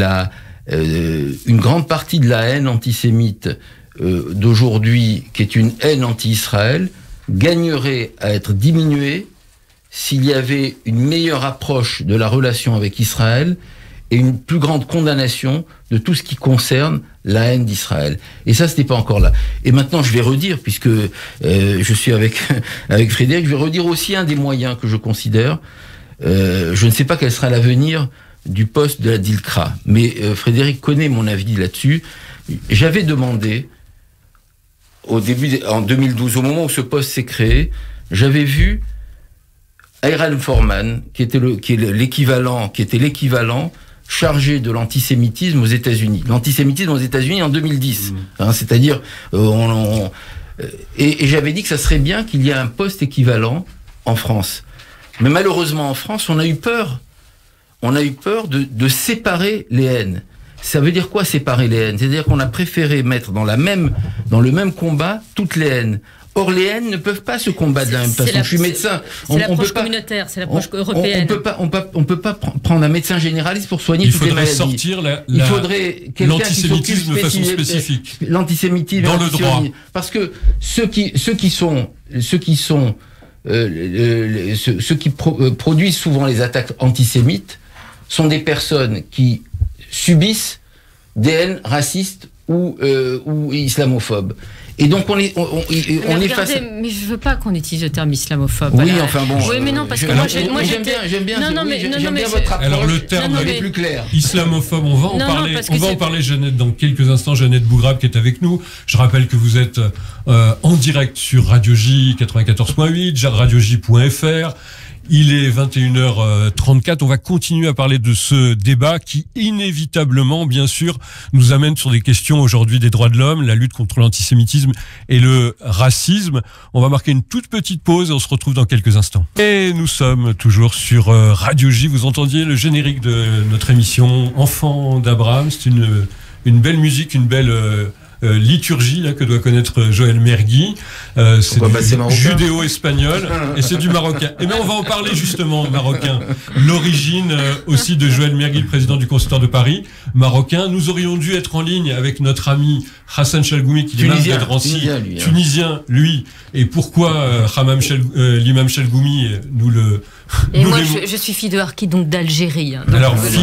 une grande partie de la haine antisémite d'aujourd'hui, qui est une haine anti-Israël, gagnerait à être diminuée s'il y avait une meilleure approche de la relation avec Israël et une plus grande condamnation de tout ce qui concerne la haine d'Israël. Et ça, ce n'est pas encore là. Et maintenant, je vais redire, puisque je suis avec Frédéric, je vais redire aussi un des moyens que je considère. Je ne sais pas quel sera l'avenir du poste de la DILCRA, mais Frédéric connaît mon avis là-dessus. J'avais demandé, en 2012, au moment où ce poste s'est créé, j'avais vu Ayran Foreman, qui était l'équivalent chargé de l'antisémitisme aux États-Unis. L'antisémitisme aux États-Unis en 2010. C'est-à-dire, et j'avais dit que ça serait bien qu'il y ait un poste équivalent en France. Mais malheureusement, en France, on a eu peur. On a eu peur de séparer les haines. Ça veut dire quoi, séparer les haines? C'est-à-dire qu'on a préféré mettre dans le même combat toutes les haines. Or, les haines ne peuvent pas se combattre de la même façon. Je suis médecin. C'est l'approche communautaire, c'est l'approche européenne. On peut pas prendre un médecin généraliste pour soigner toutes les maladies. Il faudrait sortir l'antisémitisme de façon spécifique. L'antisémitisme dans le droit. Parce que ceux qui produisent souvent les attaques antisémites sont des personnes qui subissent des haines racistes ou islamophobes. Et donc on est face. Mais je veux pas qu'on utilise le terme islamophobe. Oui, enfin bon. Oui, mais non, parce que moi j'aime bien votre approche. Alors le terme est plus clair. Islamophobe, on va en parler, Jeannette, dans quelques instants. Jeannette Bougrabe qui est avec nous. Je rappelle que vous êtes en direct sur Radio J 94.8, radioj.fr. Il est 21h34. On va continuer à parler de ce débat qui, inévitablement, bien sûr, nous amène sur des questions aujourd'hui des droits de l'homme, la lutte contre l'antisémitisme et le racisme. On va marquer une toute petite pause et on se retrouve dans quelques instants. Et nous sommes toujours sur Radio J. Vous entendiez le générique de notre émission Enfants d'Abraham. C'est une belle musique, une belle liturgie là que doit connaître Joël Mergui. C'est du judéo-espagnol et c'est du marocain. Et bien on va en parler justement, marocain. L'origine aussi de Joël Mergui, le président du consistoire de Paris, marocain. Nous aurions dû être en ligne avec notre ami Hassan Chalgoumi, qui est l'imam de Drancy, tunisien, lui. Et pourquoi l'imam Chalgoumi nous le... Et moi, je suis fille de Harki, donc d'Algérie. Hein, alors, fille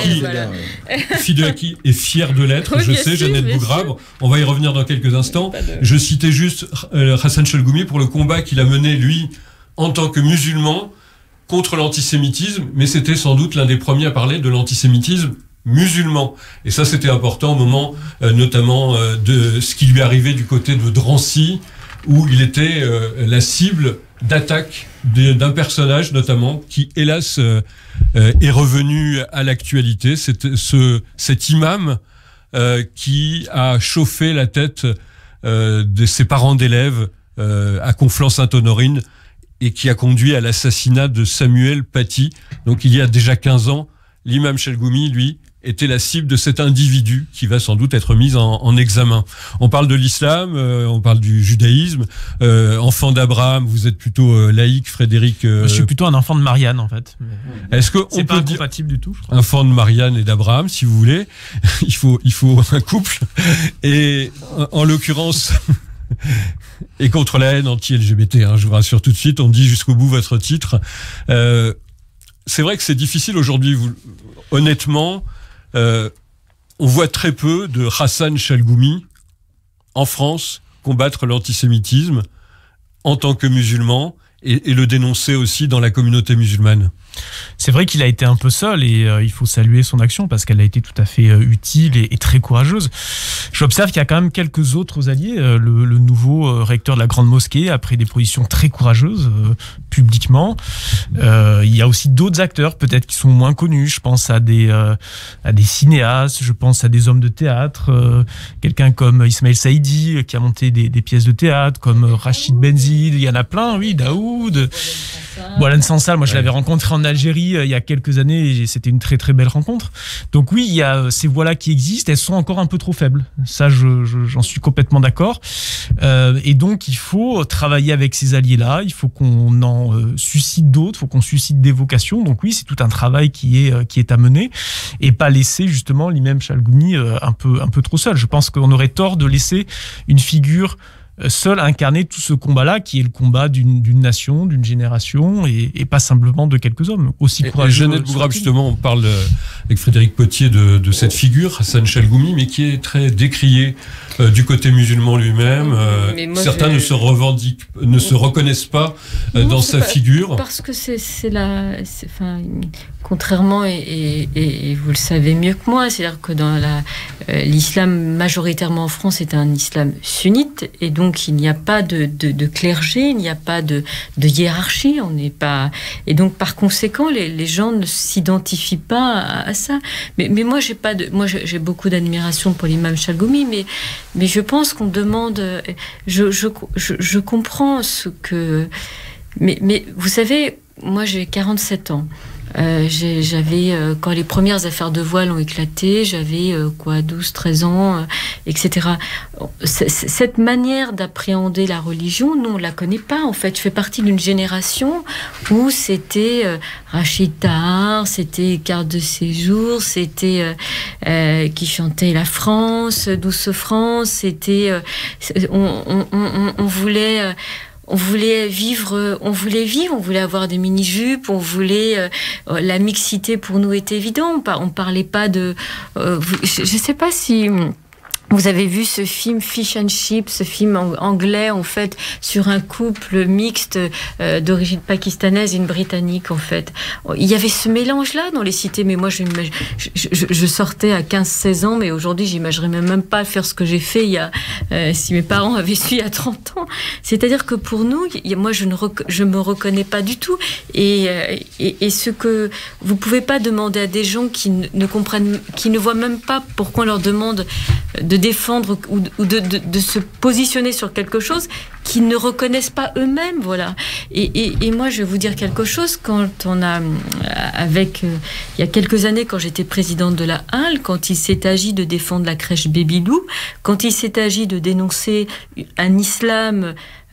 de Harki est fière de l'être, je sais, Jeannette Bougrabe. On va y revenir dans quelques instants. Je citais juste Hassan Chalgoumi pour le combat qu'il a mené, lui, en tant que musulman, contre l'antisémitisme, mais c'était sans doute l'un des premiers à parler de l'antisémitisme musulman. Et ça, c'était important au moment, notamment, de ce qui lui arrivait du côté de Drancy, où il était la cible d'attaque d'un personnage notamment qui hélas est revenu à l'actualité. C'est cet imam qui a chauffé la tête de ses parents d'élèves à Conflans-Sainte-Honorine et qui a conduit à l'assassinat de Samuel Paty. Donc il y a déjà 15 ans, l'imam Chalgoumi, lui, était la cible de cet individu qui va sans doute être mis en examen. On parle de l'islam, on parle du judaïsme. Enfant d'Abraham, vous êtes plutôt laïque, Frédéric. Je suis plutôt un enfant de Marianne, en fait. Est-ce que c'est pas incompatible du tout, je crois. Enfant de Marianne et d'Abraham, si vous voulez. il faut un couple. Et en l'occurrence... et contre la haine anti-LGBT, hein, je vous rassure tout de suite, on dit jusqu'au bout votre titre. C'est vrai que c'est difficile aujourd'hui, honnêtement. On voit très peu de Hassan Chalgoumi en France combattre l'antisémitisme en tant que musulman et le dénoncer aussi dans la communauté musulmane. C'est vrai qu'il a été un peu seul et il faut saluer son action parce qu'elle a été tout à fait utile et très courageuse. J'observe qu'il y a quand même quelques autres alliés. Le nouveau recteur de la Grande Mosquée a pris des positions très courageuses publiquement. Il y a aussi d'autres acteurs peut-être qui sont moins connus. Je pense à des cinéastes, je pense à des hommes de théâtre, quelqu'un comme Ismaël Saïdi qui a monté des pièces de théâtre, comme Rachid Benzid, il y en a plein, oui, Daoud. Boualem Sansal, moi je l'avais rencontré en Algérie il y a quelques années et c'était une très très belle rencontre. Donc oui, il y a ces voix-là qui existent, elles sont encore un peu trop faibles. Ça, j'en suis complètement d'accord. Et donc il faut travailler avec ces alliés-là, il faut qu'on en suscite d'autres, il faut qu'on suscite des vocations. Donc oui, c'est tout un travail qui est à mener et pas laisser justement l'imam Chalgoumi un peu trop seul. Je pense qu'on aurait tort de laisser une figure seul incarner tout ce combat-là, qui est le combat d'une nation, d'une génération, et pas simplement de quelques hommes aussi courageux. Jeannette Bougrabe, justement, on parle avec Frédéric Potier de cette figure, Hassan Chalgoumi, mais qui est très décrié du côté musulman lui-même. Certains ne se reconnaissent pas dans sa figure. Parce que contrairement, et vous le savez mieux que moi, c'est-à-dire que dans l'islam majoritairement en France est un islam sunnite, et donc il n'y a pas de clergé, il n'y a pas de hiérarchie, on n'est pas, et donc par conséquent les gens ne s'identifient pas à ça. Mais moi j'ai beaucoup d'admiration pour l'imam Chalgoumi, mais je pense qu'on demande, je comprends ce que, mais vous savez, moi j'ai 47 ans. J'avais, quand les premières affaires de voile ont éclaté, j'avais 12, 13 ans, etc. Cette manière d'appréhender la religion, nous on la connaît pas en fait. Je fais partie d'une génération où c'était Rachid Taha, c'était carte de séjour, c'était qui chantait la France, Douce France, c'était on voulait vivre, on voulait avoir des mini-jupes, on voulait... la mixité pour nous était évident, on parlait pas de... je sais pas si... Vous avez vu ce film Fish and Chips, ce film anglais en fait sur un couple mixte d'origine pakistanaise et une britannique en fait. Il y avait ce mélange-là dans les cités, mais moi je sortais à 15-16 ans, mais aujourd'hui j'imaginerais même pas faire ce que j'ai fait si mes parents avaient su il y a 30 ans. C'est-à-dire que pour nous, moi je me reconnais pas du tout et ce que vous pouvez pas demander à des gens qui ne comprennent, qui ne voient même pas pourquoi on leur demande de défendre ou de se positionner sur quelque chose qu'ils ne reconnaissent pas eux-mêmes, voilà. Et moi, je vais vous dire quelque chose. Quand on a, il y a quelques années, quand j'étais présidente de la HAL, quand il s'est agi de défendre la crèche Babylou, quand il s'est agi de dénoncer un islam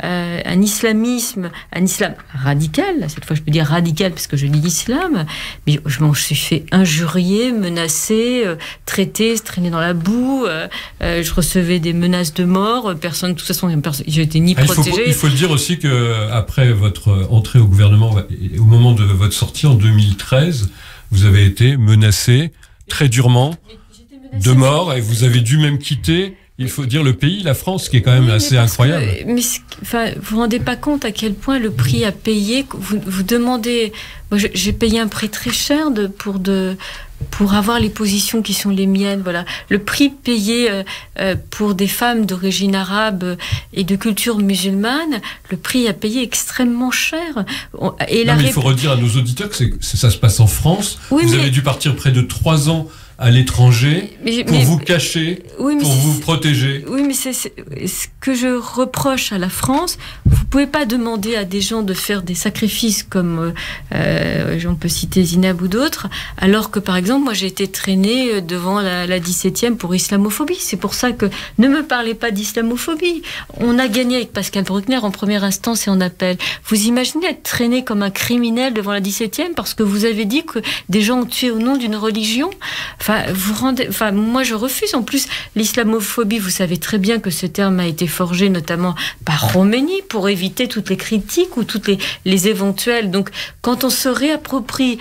radical, cette fois je peux dire radical parce que je dis islam, mais je m'en suis fait injurier, menacer, traiter, se traîner dans la boue, je recevais des menaces de mort, personne, de toute façon, j'ai été ni protégée. Il faut le dire aussi qu'après votre entrée au gouvernement, au moment de votre sortie en 2013, vous avez été menacée très durement de mort et vous avez dû même quitter, il faut dire, le pays, la France, qui est quand même assez incroyable. Mais vous vous rendez pas compte à quel point le prix à payer, vous demandez... Moi, j'ai payé un prix très cher pour avoir les positions qui sont les miennes, voilà. Le prix payé pour des femmes d'origine arabe et de culture musulmane, le prix à payer est extrêmement cher. Et il faut redire à nos auditeurs que ça se passe en France. Oui, vous avez dû partir près de 3 ans à l'étranger pour vous cacher, pour vous protéger. Oui, mais c'est ce que je reproche à la France. Vous pouvez pas demander à des gens de faire des sacrifices comme on peut citer Zinab ou d'autres, alors que par exemple moi j'ai été traînée devant la 17e pour islamophobie. C'est pour ça que ne me parlez pas d'islamophobie. On a gagné avec Pascal Bruckner en première instance et en appel. Vous imaginez être traîné comme un criminel devant la 17e parce que vous avez dit que des gens ont tué au nom d'une religion? Moi je refuse. En plus, l'islamophobie, vous savez très bien que ce terme a été forgé notamment par Khomeini pour éviter toutes les critiques ou toutes les éventuelles. Donc, quand on se réapproprie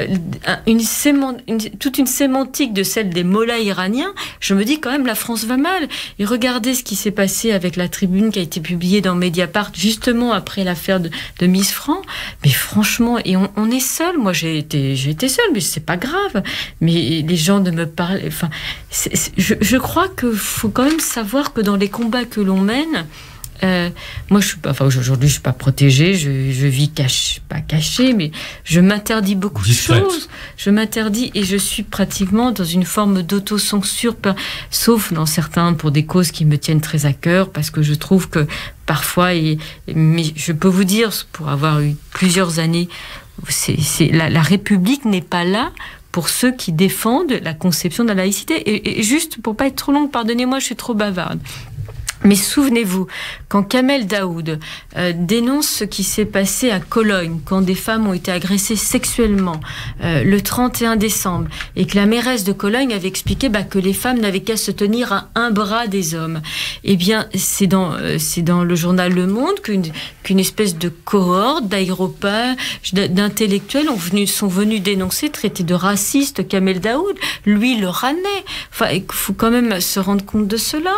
toute une sémantique de celle des mollahs iraniens, je me dis quand même la France va mal. Et regardez ce qui s'est passé avec la tribune qui a été publiée dans Mediapart justement après l'affaire de Miss Franc. Mais franchement, et on est seul. Moi, j'ai été seule, mais c'est pas grave. Mais les gens de me parler. Enfin, je crois qu'il faut quand même savoir que dans les combats que l'on mène, moi, aujourd'hui, je suis pas protégée, je vis pas cachée, mais je m'interdis beaucoup de choses. Je m'interdis et je suis pratiquement dans une forme d'autocensure, sauf dans certains pour des causes qui me tiennent très à cœur, parce que je trouve que parfois, mais je peux vous dire, pour avoir eu plusieurs années, la République n'est pas là pour ceux qui défendent la conception de la laïcité. Et juste, pour pas être trop longue, pardonnez-moi, je suis trop bavarde. Mais souvenez-vous, quand Kamel Daoud dénonce ce qui s'est passé à Cologne, quand des femmes ont été agressées sexuellement le 31 décembre, et que la mairesse de Cologne avait expliqué que les femmes n'avaient qu'à se tenir à un bras des hommes, eh bien, c'est dans le journal Le Monde qu'une espèce de cohorte d'aéropages, d'intellectuels sont venus dénoncer, traiter de raciste Kamel Daoud. Lui, le ramenait. Enfin, il faut quand même se rendre compte de cela.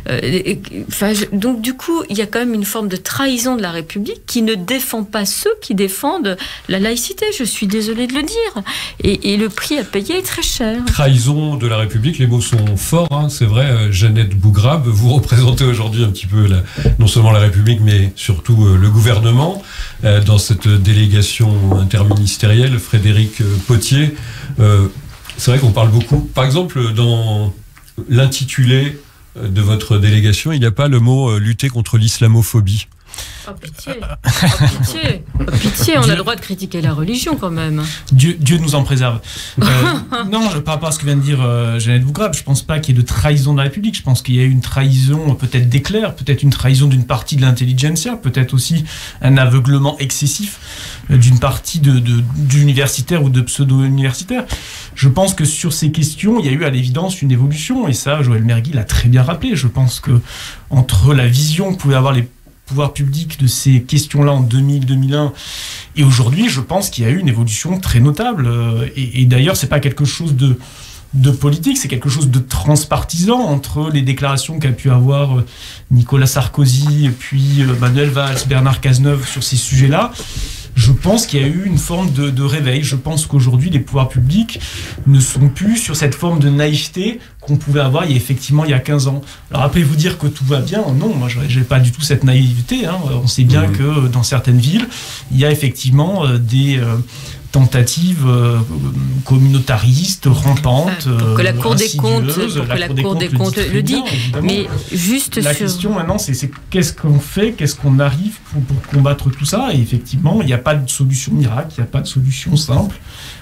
Donc du coup, il y a quand même une forme de trahison de la République qui ne défend pas ceux qui défendent la laïcité. Je suis désolée de le dire. Et le prix à payer est très cher. Trahison de la République, les mots sont forts, hein, c'est vrai. Jeannette Bougrab, vous représentez aujourd'hui un petit peu non seulement la République, mais surtout le gouvernement. Dans cette délégation interministérielle, Frédéric Potier, c'est vrai qu'on parle beaucoup. Par exemple, dans l'intitulé de votre délégation, il n'y a pas le mot lutter contre l'islamophobie. Oh pitié, pitié, on a le droit de critiquer la religion quand même. Dieu nous en préserve. Non, par rapport à ce que vient de dire Jeannette Bougrab, je ne pense pas qu'il y ait de trahison de la République. Je pense qu'il y a eu une trahison peut-être d'éclair, peut-être une trahison d'une partie de l'intelligentsia, peut-être aussi un aveuglement excessif d'une partie d'universitaires ou de pseudo-universitaires. Je pense que sur ces questions, il y a eu à l'évidence une évolution, et ça, Joël Mergui l'a très bien rappelé. Je pense que entre la vision que pouvaient avoir les pouvoirs publics de ces questions-là en 2000-2001 et aujourd'hui, je pense qu'il y a eu une évolution très notable. Et d'ailleurs, c'est pas quelque chose de politique, c'est quelque chose de transpartisan entre les déclarations qu'a pu avoir Nicolas Sarkozy, puis Manuel Valls, Bernard Cazeneuve sur ces sujets-là. Je pense qu'il y a eu une forme de réveil. Je pense qu'aujourd'hui, les pouvoirs publics ne sont plus sur cette forme de naïveté qu'on pouvait avoir il y a 15 ans. Alors après, vous dire que tout va bien, non, moi je n'ai pas du tout cette naïveté. Hein. On sait bien que dans certaines villes, il y a effectivement des tentatives communautaristes, rampantes, pour que la Cour des comptes, le dit. Mais juste la question maintenant, c'est qu'est-ce qu'on fait, qu'est-ce qu'on arrive pour combattre tout ça. Et effectivement, il n'y a pas de solution miracle, il n'y a pas de solution simple.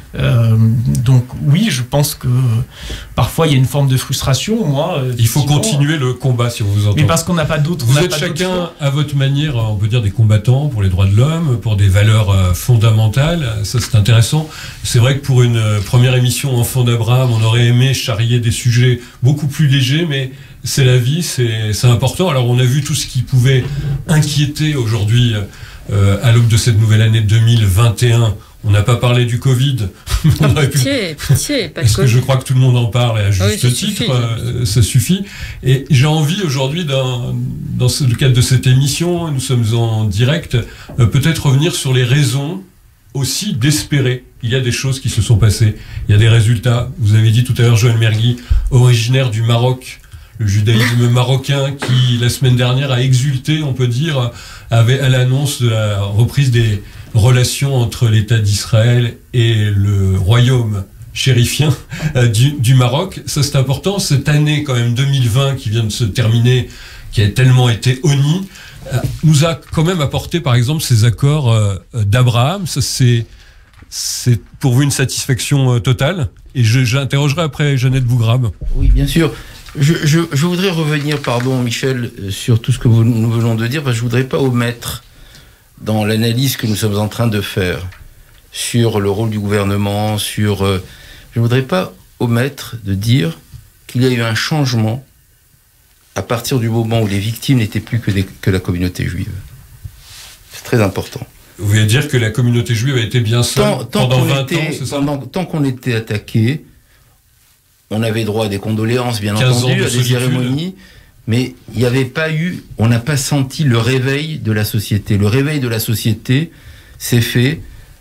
Donc oui, je pense que parfois il y a une forme de frustration. Il faut continuer le combat, si on vous entend. Mais parce qu'on n'a pas d'autres. Vous êtes chacun à votre manière, on peut dire, des combattants pour les droits de l'homme, pour des valeurs fondamentales. Ça, c'est intéressant. C'est vrai que pour une première émission Enfants d'Abraham, on aurait aimé charrier des sujets beaucoup plus légers, mais c'est la vie, c'est important. Alors on a vu tout ce qui pouvait inquiéter aujourd'hui à l'aube de cette nouvelle année 2021. On n'a pas parlé du Covid. Pitié, parce que je crois que tout le monde en parle, et à juste titre, ça suffit. Et j'ai envie aujourd'hui, dans le cadre de cette émission, nous sommes en direct, peut-être revenir sur les raisons aussi d'espérer. Il y a des choses qui se sont passées, il y a des résultats. Vous avez dit tout à l'heure, Joël Mergui, originaire du Maroc, le judaïsme marocain qui, la semaine dernière, a exulté, on peut dire, à l'annonce de la reprise des relations entre l'État d'Israël et le royaume chérifien du Maroc. Ça, c'est important. Cette année, quand même, 2020, qui vient de se terminer, qui a tellement été honnie, nous a quand même apporté, par exemple, ces accords d'Abraham. Ça, c'est pour vous une satisfaction totale. Et j'interrogerai après Jeannette Bougrabe. Oui, bien sûr. Je voudrais revenir, pardon, Michel, sur tout ce que nous venons de dire, parce que je ne voudrais pas omettre dans l'analyse que nous sommes en train de faire sur le rôle du gouvernement, je ne voudrais pas omettre de dire qu'il y a eu un changement à partir du moment où les victimes n'étaient plus que la communauté juive. C'est très important. Vous voulez dire que la communauté juive a été bien seule pendant 20 ans, c'est ça ? Tant qu'on était attaqué, on avait droit à des condoléances, bien entendu, à des cérémonies, mais il n'y avait pas eu, on n'a pas senti le réveil de la société. Le réveil de la société s'est fait,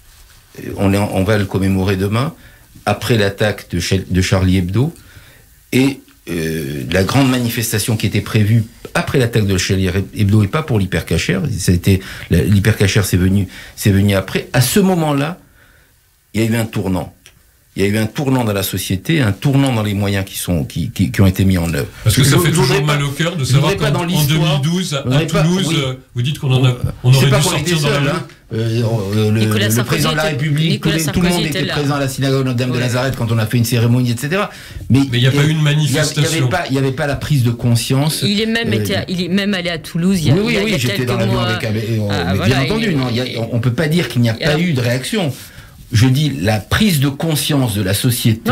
on va le commémorer demain, après l'attaque de Charlie Hebdo, et la grande manifestation qui était prévue après l'attaque de Charlie Hebdo, et pas pour l'hypercacher, l'hypercacher c'est venu après. À ce moment-là, il y a eu un tournant. Il y a eu un tournant dans la société, un tournant dans les moyens qui ont été mis en œuvre. Parce que ça fait toujours mal au cœur de savoir qu'en 2012, à Toulouse, vous dites qu'on aurait dû sortir dans la rue. Le président de la République, tout le monde était présent à la synagogue Notre-Dame de Nazareth quand on a fait une cérémonie, etc. Mais il n'y a pas eu une manifestation. Il n'y avait pas la prise de conscience. Il est même allé à Toulouse il y a quelques mois. Oui, j'étais dans l'avion avec... Bien entendu, on ne peut pas dire qu'il n'y a pas eu de réaction. Je dis la prise de conscience de la société,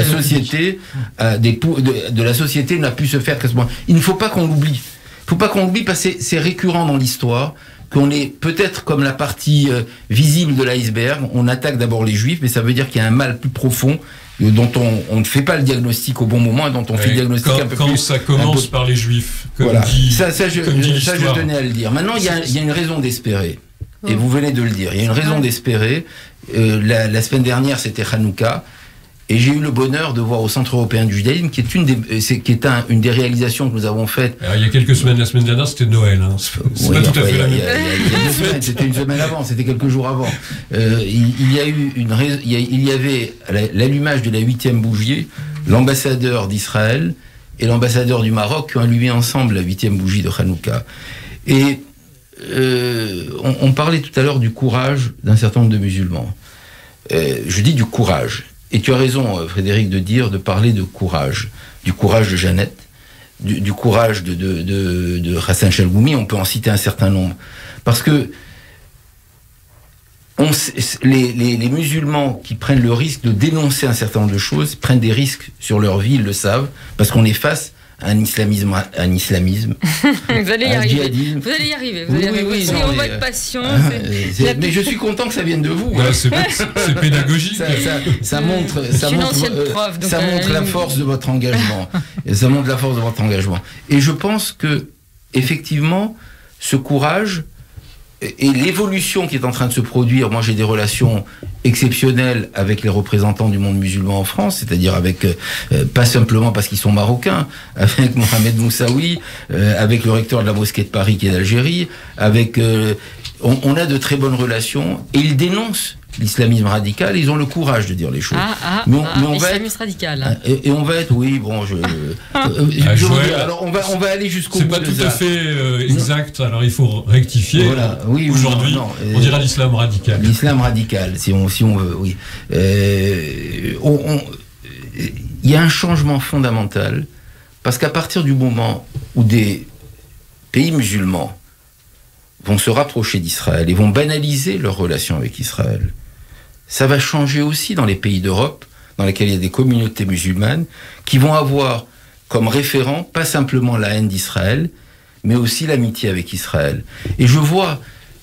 de la société n'a pu se faire qu'à ce moment. Il ne faut pas qu'on l'oublie. Il ne faut pas qu'on l'oublie parce que c'est récurrent dans l'histoire qu'on est peut-être comme la partie visible de l'iceberg. On attaque d'abord les Juifs, mais ça veut dire qu'il y a un mal plus profond dont on ne fait pas le diagnostic au bon moment et dont on fait le diagnostic un peu plus... Quand ça commence par les Juifs, voilà. Ça, je tenais à le dire. Maintenant, il y a une raison d'espérer. Et vous venez de le dire. Il y a une raison d'espérer. La semaine dernière, c'était Hanouka. Et j'ai eu le bonheur de voir au Centre européen du judaïsme, qui est une des réalisations que nous avons faites. Alors, il y a quelques semaines, la semaine dernière, c'était Noël. Hein. C'est pas tout à fait la même. C'était une semaine avant, c'était quelques jours avant. Il y avait l'allumage de la 8e bougie, l'ambassadeur d'Israël et l'ambassadeur du Maroc qui ont allumé ensemble la 8e bougie de Hanouka. Et on parlait tout à l'heure du courage d'un certain nombre de musulmans. Je dis du courage. Et tu as raison, Frédéric, de parler de courage. Du courage de Jeannette, du courage de Hassan Chalgoumi, on peut en citer un certain nombre. Parce que les musulmans qui prennent le risque de dénoncer un certain nombre de choses, prennent des risques sur leur vie, ils le savent, parce qu'on est face un islamisme, Vous allez y un arriver. djihadisme. Vous allez y arriver. Oui, non, on va mais, être patient. Mais je suis content que ça vienne de vous. Ouais, c'est pédagogique. Ça montre, Je suis une ancienne prof, donc, ça montre la force de votre engagement. Et ça montre la force de votre engagement. Et je pense que, effectivement, ce courage et l'évolution qui est en train de se produire, moi j'ai des relations exceptionnelles avec les représentants du monde musulman en France, c'est-à-dire avec, pas simplement parce qu'ils sont marocains, avec Mohamed Moussaoui, avec le recteur de la mosquée de Paris qui est d'Algérie, avec... on a de très bonnes relations, et ils dénoncent l'islamisme radical, ils ont le courage de dire les choses. Mais on l'islamisme radical. Et on va être, oui, bon, alors on va aller jusqu'au bout. C'est pas tout à fait exact, alors il faut rectifier. Voilà, oui, aujourd'hui, on dira l'islam radical. L'islam radical, si on veut, oui. Il y a un changement fondamental, parce qu'à partir du moment où des pays musulmans vont se rapprocher d'Israël et vont banaliser leurs relations avec Israël, ça va changer aussi dans les pays d'Europe, dans lesquels il y a des communautés musulmanes, qui vont avoir comme référent, pas simplement la haine d'Israël, mais aussi l'amitié avec Israël. Et je vois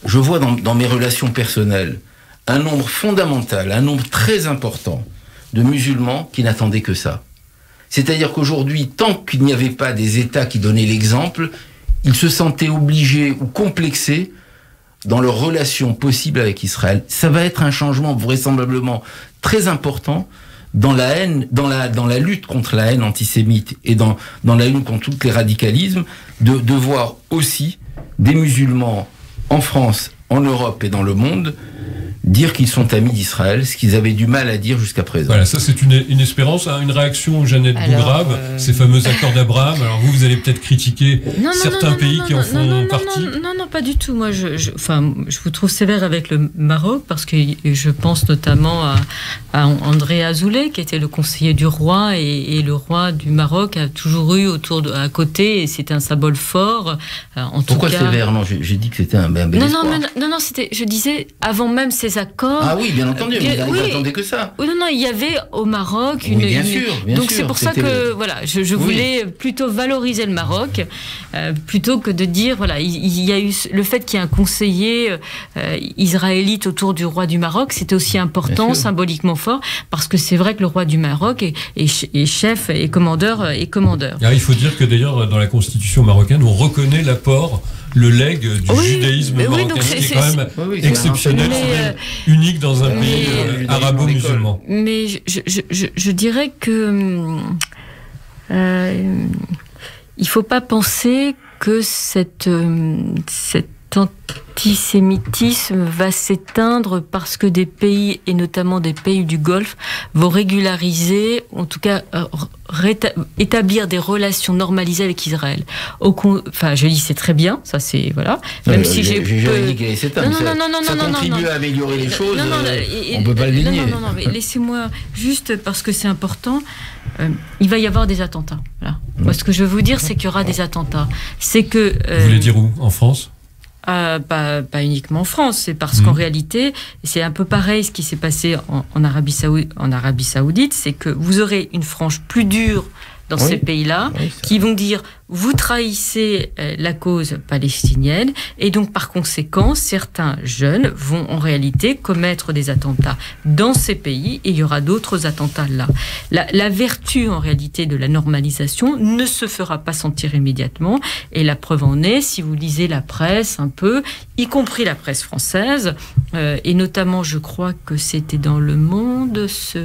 dans mes relations personnelles un nombre fondamental, un nombre très important de musulmans qui n'attendaient que ça. C'est-à-dire qu'aujourd'hui, tant qu'il n'y avait pas des États qui donnaient l'exemple, ils se sentaient obligés ou complexés dans leurs relations possibles avec Israël. Ça va être un changement vraisemblablement très important dans la haine, dans la lutte contre la haine antisémite et dans la lutte contre tous les radicalismes, de voir aussi des musulmans en France, en Europe et dans le monde dire qu'ils sont amis d'Israël, ce qu'ils avaient du mal à dire jusqu'à présent. Voilà, ça c'est une espérance, une réaction, Jeannette Bougrab, ces fameux accords d'Abraham. Alors vous allez peut-être critiquer certains pays qui en font partie. Non, pas du tout. Moi, je vous trouve sévère avec le Maroc, parce que je pense notamment à André Azoulay, qui était le conseiller du roi, et le roi du Maroc a toujours eu à côté, et c'était un symbole fort. Pourquoi sévère? Non, j'ai dit que c'était un bel espoir. Non, je disais, avant même ces accords... Ah oui, bien entendu, mais ils n'attendaient que ça. Oui, non, il y avait au Maroc une... Oui, bien sûr. Donc c'est pour ça que, voilà, je voulais plutôt valoriser le Maroc, plutôt que de dire, voilà, il y a eu le fait qu'il y ait un conseiller israélite autour du roi du Maroc, c'était aussi important, symboliquement fort, parce que c'est vrai que le roi du Maroc est chef et commandeur. Alors, il faut dire que d'ailleurs, dans la constitution marocaine, on reconnaît l'apport, le legs du judaïsme marocain, donc qui est quand même exceptionnel, unique dans un pays arabo-musulman. Mais je dirais que il faut pas penser que cet antisémitisme va s'éteindre parce que des pays, et notamment des pays du Golfe, vont régulariser, en tout cas établir des relations normalisées avec Israël. Enfin, je dis c'est très bien, ça c'est voilà. Même si j'ai jamais dit qu'il allait s'éteindre. Ça contribue à améliorer les choses. On peut pas le nier. Non, mais laissez-moi juste, parce que c'est important. Il va y avoir des attentats. Voilà. Moi, ce que je veux vous dire, c'est qu'il y aura des attentats. C'est que. Vous voulez dire où? En France? Pas uniquement en France, c'est parce qu'en réalité, c'est un peu pareil ce qui s'est passé en Arabie Saoudite, c'est que vous aurez une frange plus dure dans ces pays-là, qui vont dire vous trahissez la cause palestinienne, et donc par conséquent certains jeunes vont en réalité commettre des attentats dans ces pays, et il y aura d'autres attentats là. La vertu en réalité de la normalisation ne se fera pas sentir immédiatement, et la preuve en est, si vous lisez la presse un peu, y compris la presse française, et notamment je crois que c'était dans Le Monde,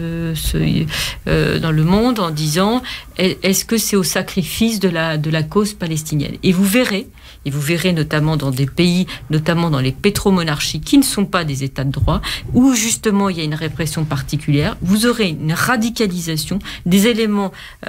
dans Le Monde, en disant est-ce que c'est au sacrifice de la cause palestinienne. Et vous verrez notamment dans des pays, notamment dans les pétromonarchies qui ne sont pas des États de droit, où justement il y a une répression particulière, vous aurez une radicalisation des éléments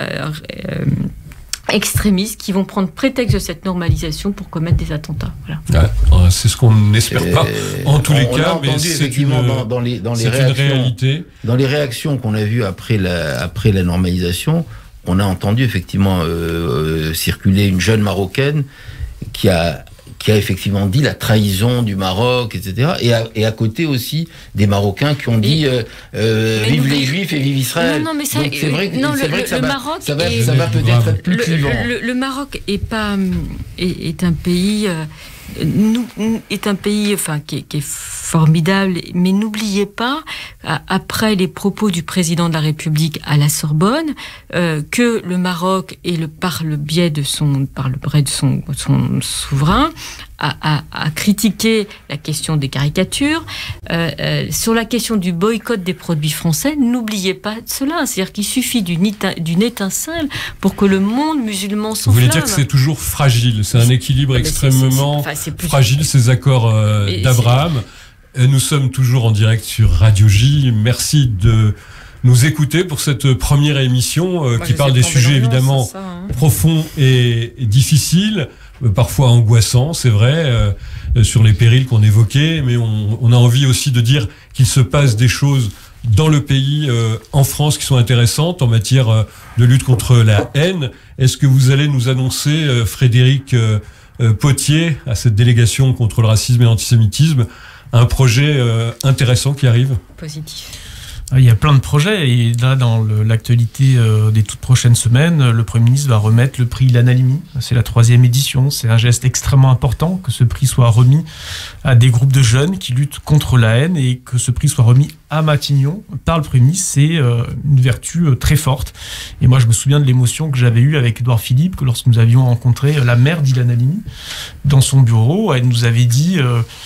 extrémistes qui vont prendre prétexte de cette normalisation pour commettre des attentats. Voilà. Ouais, c'est ce qu'on n'espère pas en tous les cas, mais c'est une réalité. Dans les réactions qu'on a vues après la normalisation, on a entendu effectivement circuler une jeune Marocaine qui a qui a effectivement dit la trahison du Maroc, etc. Et à côté aussi des Marocains qui ont dit vive les Juifs et vive Israël. Non, mais ça, donc c'est vrai que ça va peut-être être plus clivant. Le Maroc est un pays enfin, qui est formidable, mais n'oubliez pas, après les propos du président de la République à la Sorbonne, que le Maroc, par le biais de son souverain, a critiqué la question des caricatures. Sur la question du boycott des produits français, n'oubliez pas cela. C'est-à-dire qu'il suffit d'une étincelle pour que le monde musulman s'enflamme. Vous voulez dire que c'est toujours fragile, c'est un équilibre extrêmement fragile, ces accords d'Abraham. Nous sommes toujours en direct sur Radio J. Merci de nous écouter pour cette première émission qui parle des sujets évidemment profonds et difficiles, parfois angoissants, c'est vrai, sur les périls qu'on évoquait, mais on a envie aussi de dire qu'il se passe des choses dans le pays, en France, qui sont intéressantes en matière de lutte contre la haine. Est-ce que vous allez nous annoncer, Frédéric Potier, à cette délégation contre le racisme et l'antisémitisme, un projet intéressant qui arrive? Positif. Il y a plein de projets, et là, dans l'actualité des toutes prochaines semaines, le Premier ministre va remettre le prix Lanalimi. C'est la 3e édition. C'est un geste extrêmement important que ce prix soit remis à des groupes de jeunes qui luttent contre la haine, et que ce prix soit remis à Matignon par le Premier ministre. C'est une vertu très forte. Et moi, je me souviens de l'émotion que j'avais eue avec Édouard Philippe, que lorsque nous avions rencontré la mère d'Ilan Halimi dans son bureau, elle nous avait dit...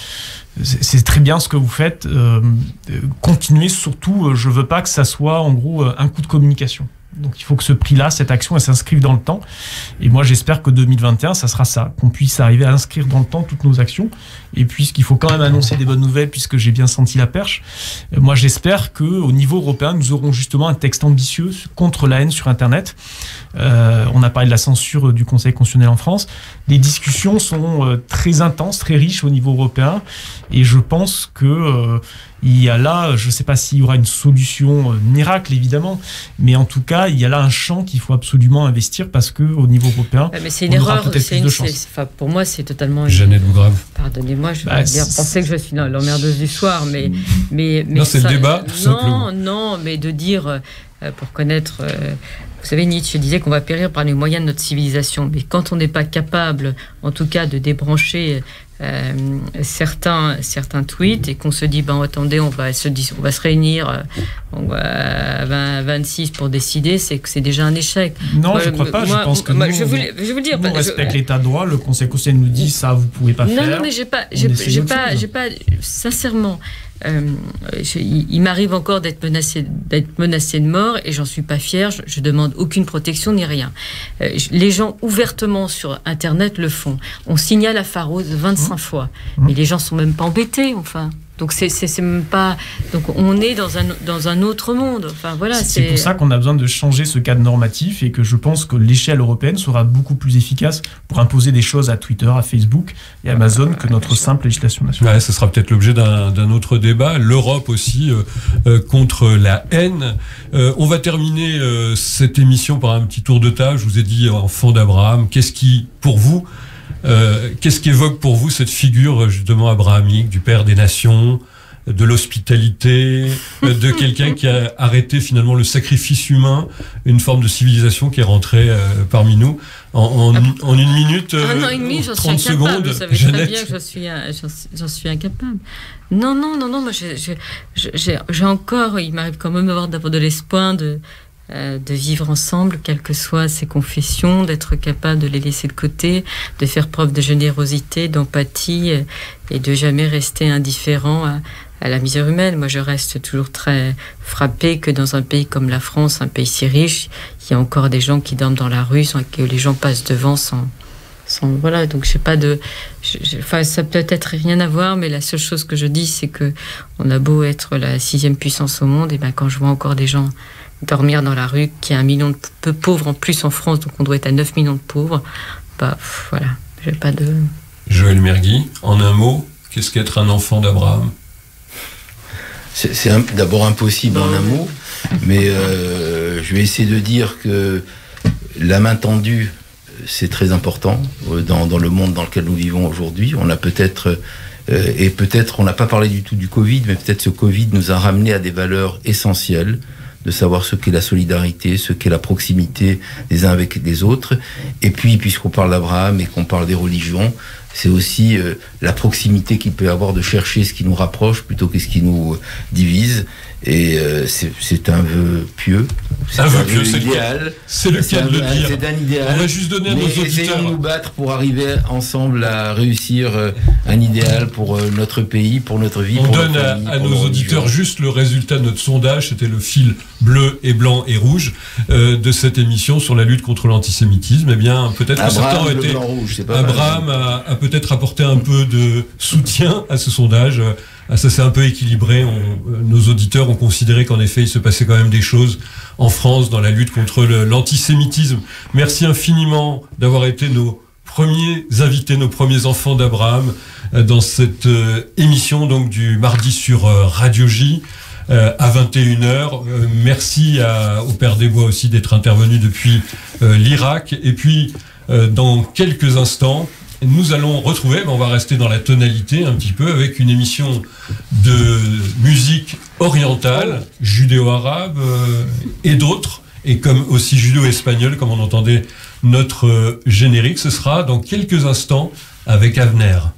c'est très bien ce que vous faites, continuez, surtout, je veux pas que ça soit en gros un coup de communication. Donc il faut que ce prix-là, cette action, elle s'inscrive dans le temps. Et moi j'espère que 2021, ça sera ça, qu'on puisse arriver à inscrire dans le temps toutes nos actions. Et puisqu'il faut quand même annoncer des bonnes nouvelles, puisque j'ai bien senti la perche, moi j'espère qu'au niveau européen, nous aurons justement un texte ambitieux contre la haine sur Internet. On a parlé de la censure du Conseil constitutionnel en France. Les discussions sont très intenses, très riches au niveau européen. Et je pense que... il y a là, je ne sais pas s'il y aura une solution miracle, évidemment, mais en tout cas, il y a là un champ qu'il faut absolument investir, parce qu'au niveau européen, mais c'est une erreur. Pour moi, c'est totalement... Jeannette Bougrave. Pardonnez-moi, je vais penser que je suis l'emmerdeuse du soir, mais non, c'est le débat, tout simplement. Non, mais de dire, pour connaître... vous savez, Nietzsche disait qu'on va périr par les moyens de notre civilisation. Mais quand on n'est pas capable, en tout cas, de débrancher certains tweets, et qu'on se dit, attendez, on va se réunir à 26 pour décider, c'est que c'est déjà un échec. Non, je ne crois pas. Je pense que je vais vous dire, on respecte l'état de droit. Le Conseil constitutionnel nous dit ça, vous ne pouvez pas faire. Non, mais j'ai pas, sincèrement. Il m'arrive encore d'être menacé de mort, et j'en suis pas fière. Je demande aucune protection ni rien. Les gens ouvertement sur Internet le font. On signale à Pharos 25 fois, mais les gens sont même pas embêtés, enfin. Donc c'est même pas. Donc on est dans un autre monde. Enfin voilà. C'est pour ça qu'on a besoin de changer ce cadre normatif, et que je pense que l'échelle européenne sera beaucoup plus efficace pour imposer des choses à Twitter, à Facebook et à Amazon que notre simple législation nationale. Ouais, ce sera peut-être l'objet d'un autre débat. L'Europe aussi contre la haine. On va terminer cette émission par un petit tour de table. Je vous ai dit enfant d'Abraham. Qu'est-ce qui, pour vous, qu'est-ce qui évoque pour vous cette figure justement abrahamique, du père des nations, de l'hospitalité, de quelqu'un qui a arrêté finalement le sacrifice humain, une forme de civilisation qui est rentrée parmi nous en une minute, 30 secondes. Vous savez très bien que j'en suis incapable. Non, moi j'ai encore, il m'arrive quand même d'avoir de l'espoir de vivre ensemble, quelles que soient ces confessions, d'être capable de les laisser de côté, de faire preuve de générosité, d'empathie, et de jamais rester indifférent à la misère humaine. Moi, je reste toujours très frappée que dans un pays comme la France, un pays si riche, il y a encore des gens qui dorment dans la rue, que les gens passent devant sans voilà. Donc j'ai pas de... ça peut être rien à voir, mais la seule chose que je dis, c'est que on a beau être la 6e puissance au monde, et quand je vois encore des gens dormir dans la rue, qu'il y a 1 million de pauvres en plus en France, donc on doit être à 9 millions de pauvres, voilà, j'ai pas de... Joël Mergui, en un mot, qu'est-ce qu'être un enfant d'Abraham? C'est d'abord impossible en un mot, mais je vais essayer de dire que la main tendue c'est très important dans le monde dans lequel nous vivons aujourd'hui. On a peut-être et peut-être on n'a pas parlé du tout du Covid, mais peut-être ce Covid nous a ramené à des valeurs essentielles, de savoir ce qu'est la solidarité, ce qu'est la proximité des uns avec les autres. Et puis, puisqu'on parle d'Abraham et qu'on parle des religions, c'est aussi la proximité qu'il peut y avoir de chercher ce qui nous rapproche plutôt que ce qui nous divise. Et c'est un vœu pieux. C'est un vœu pieux, idéal. C'est le cas de le dire. C'est un idéal. On va juste donner à nos auditeurs. Essayons de nous battre pour arriver ensemble à réussir un idéal pour notre pays, pour notre vie. On donne à nos auditeurs juste le résultat de notre sondage. C'était le fil bleu et blanc et rouge de cette émission sur la lutte contre l'antisémitisme. Eh bien, peut-être que certains ont été. Abraham a peut-être apporté un peu de soutien à ce sondage. Ça s'est un peu équilibré. Nos auditeurs ont considéré qu'en effet, il se passait quand même des choses en France dans la lutte contre l'antisémitisme. Merci infiniment d'avoir été nos premiers invités, nos premiers enfants d'Abraham dans cette émission donc du mardi sur Radio J à 21h. Merci au Père des Bois aussi d'être intervenu depuis l'Irak. Et puis, dans quelques instants, nous allons retrouver, on va rester dans la tonalité un petit peu, avec une émission de musique orientale, judéo-arabe et d'autres, et comme aussi judéo-espagnol, comme on entendait notre générique. Ce sera dans quelques instants avec Avner.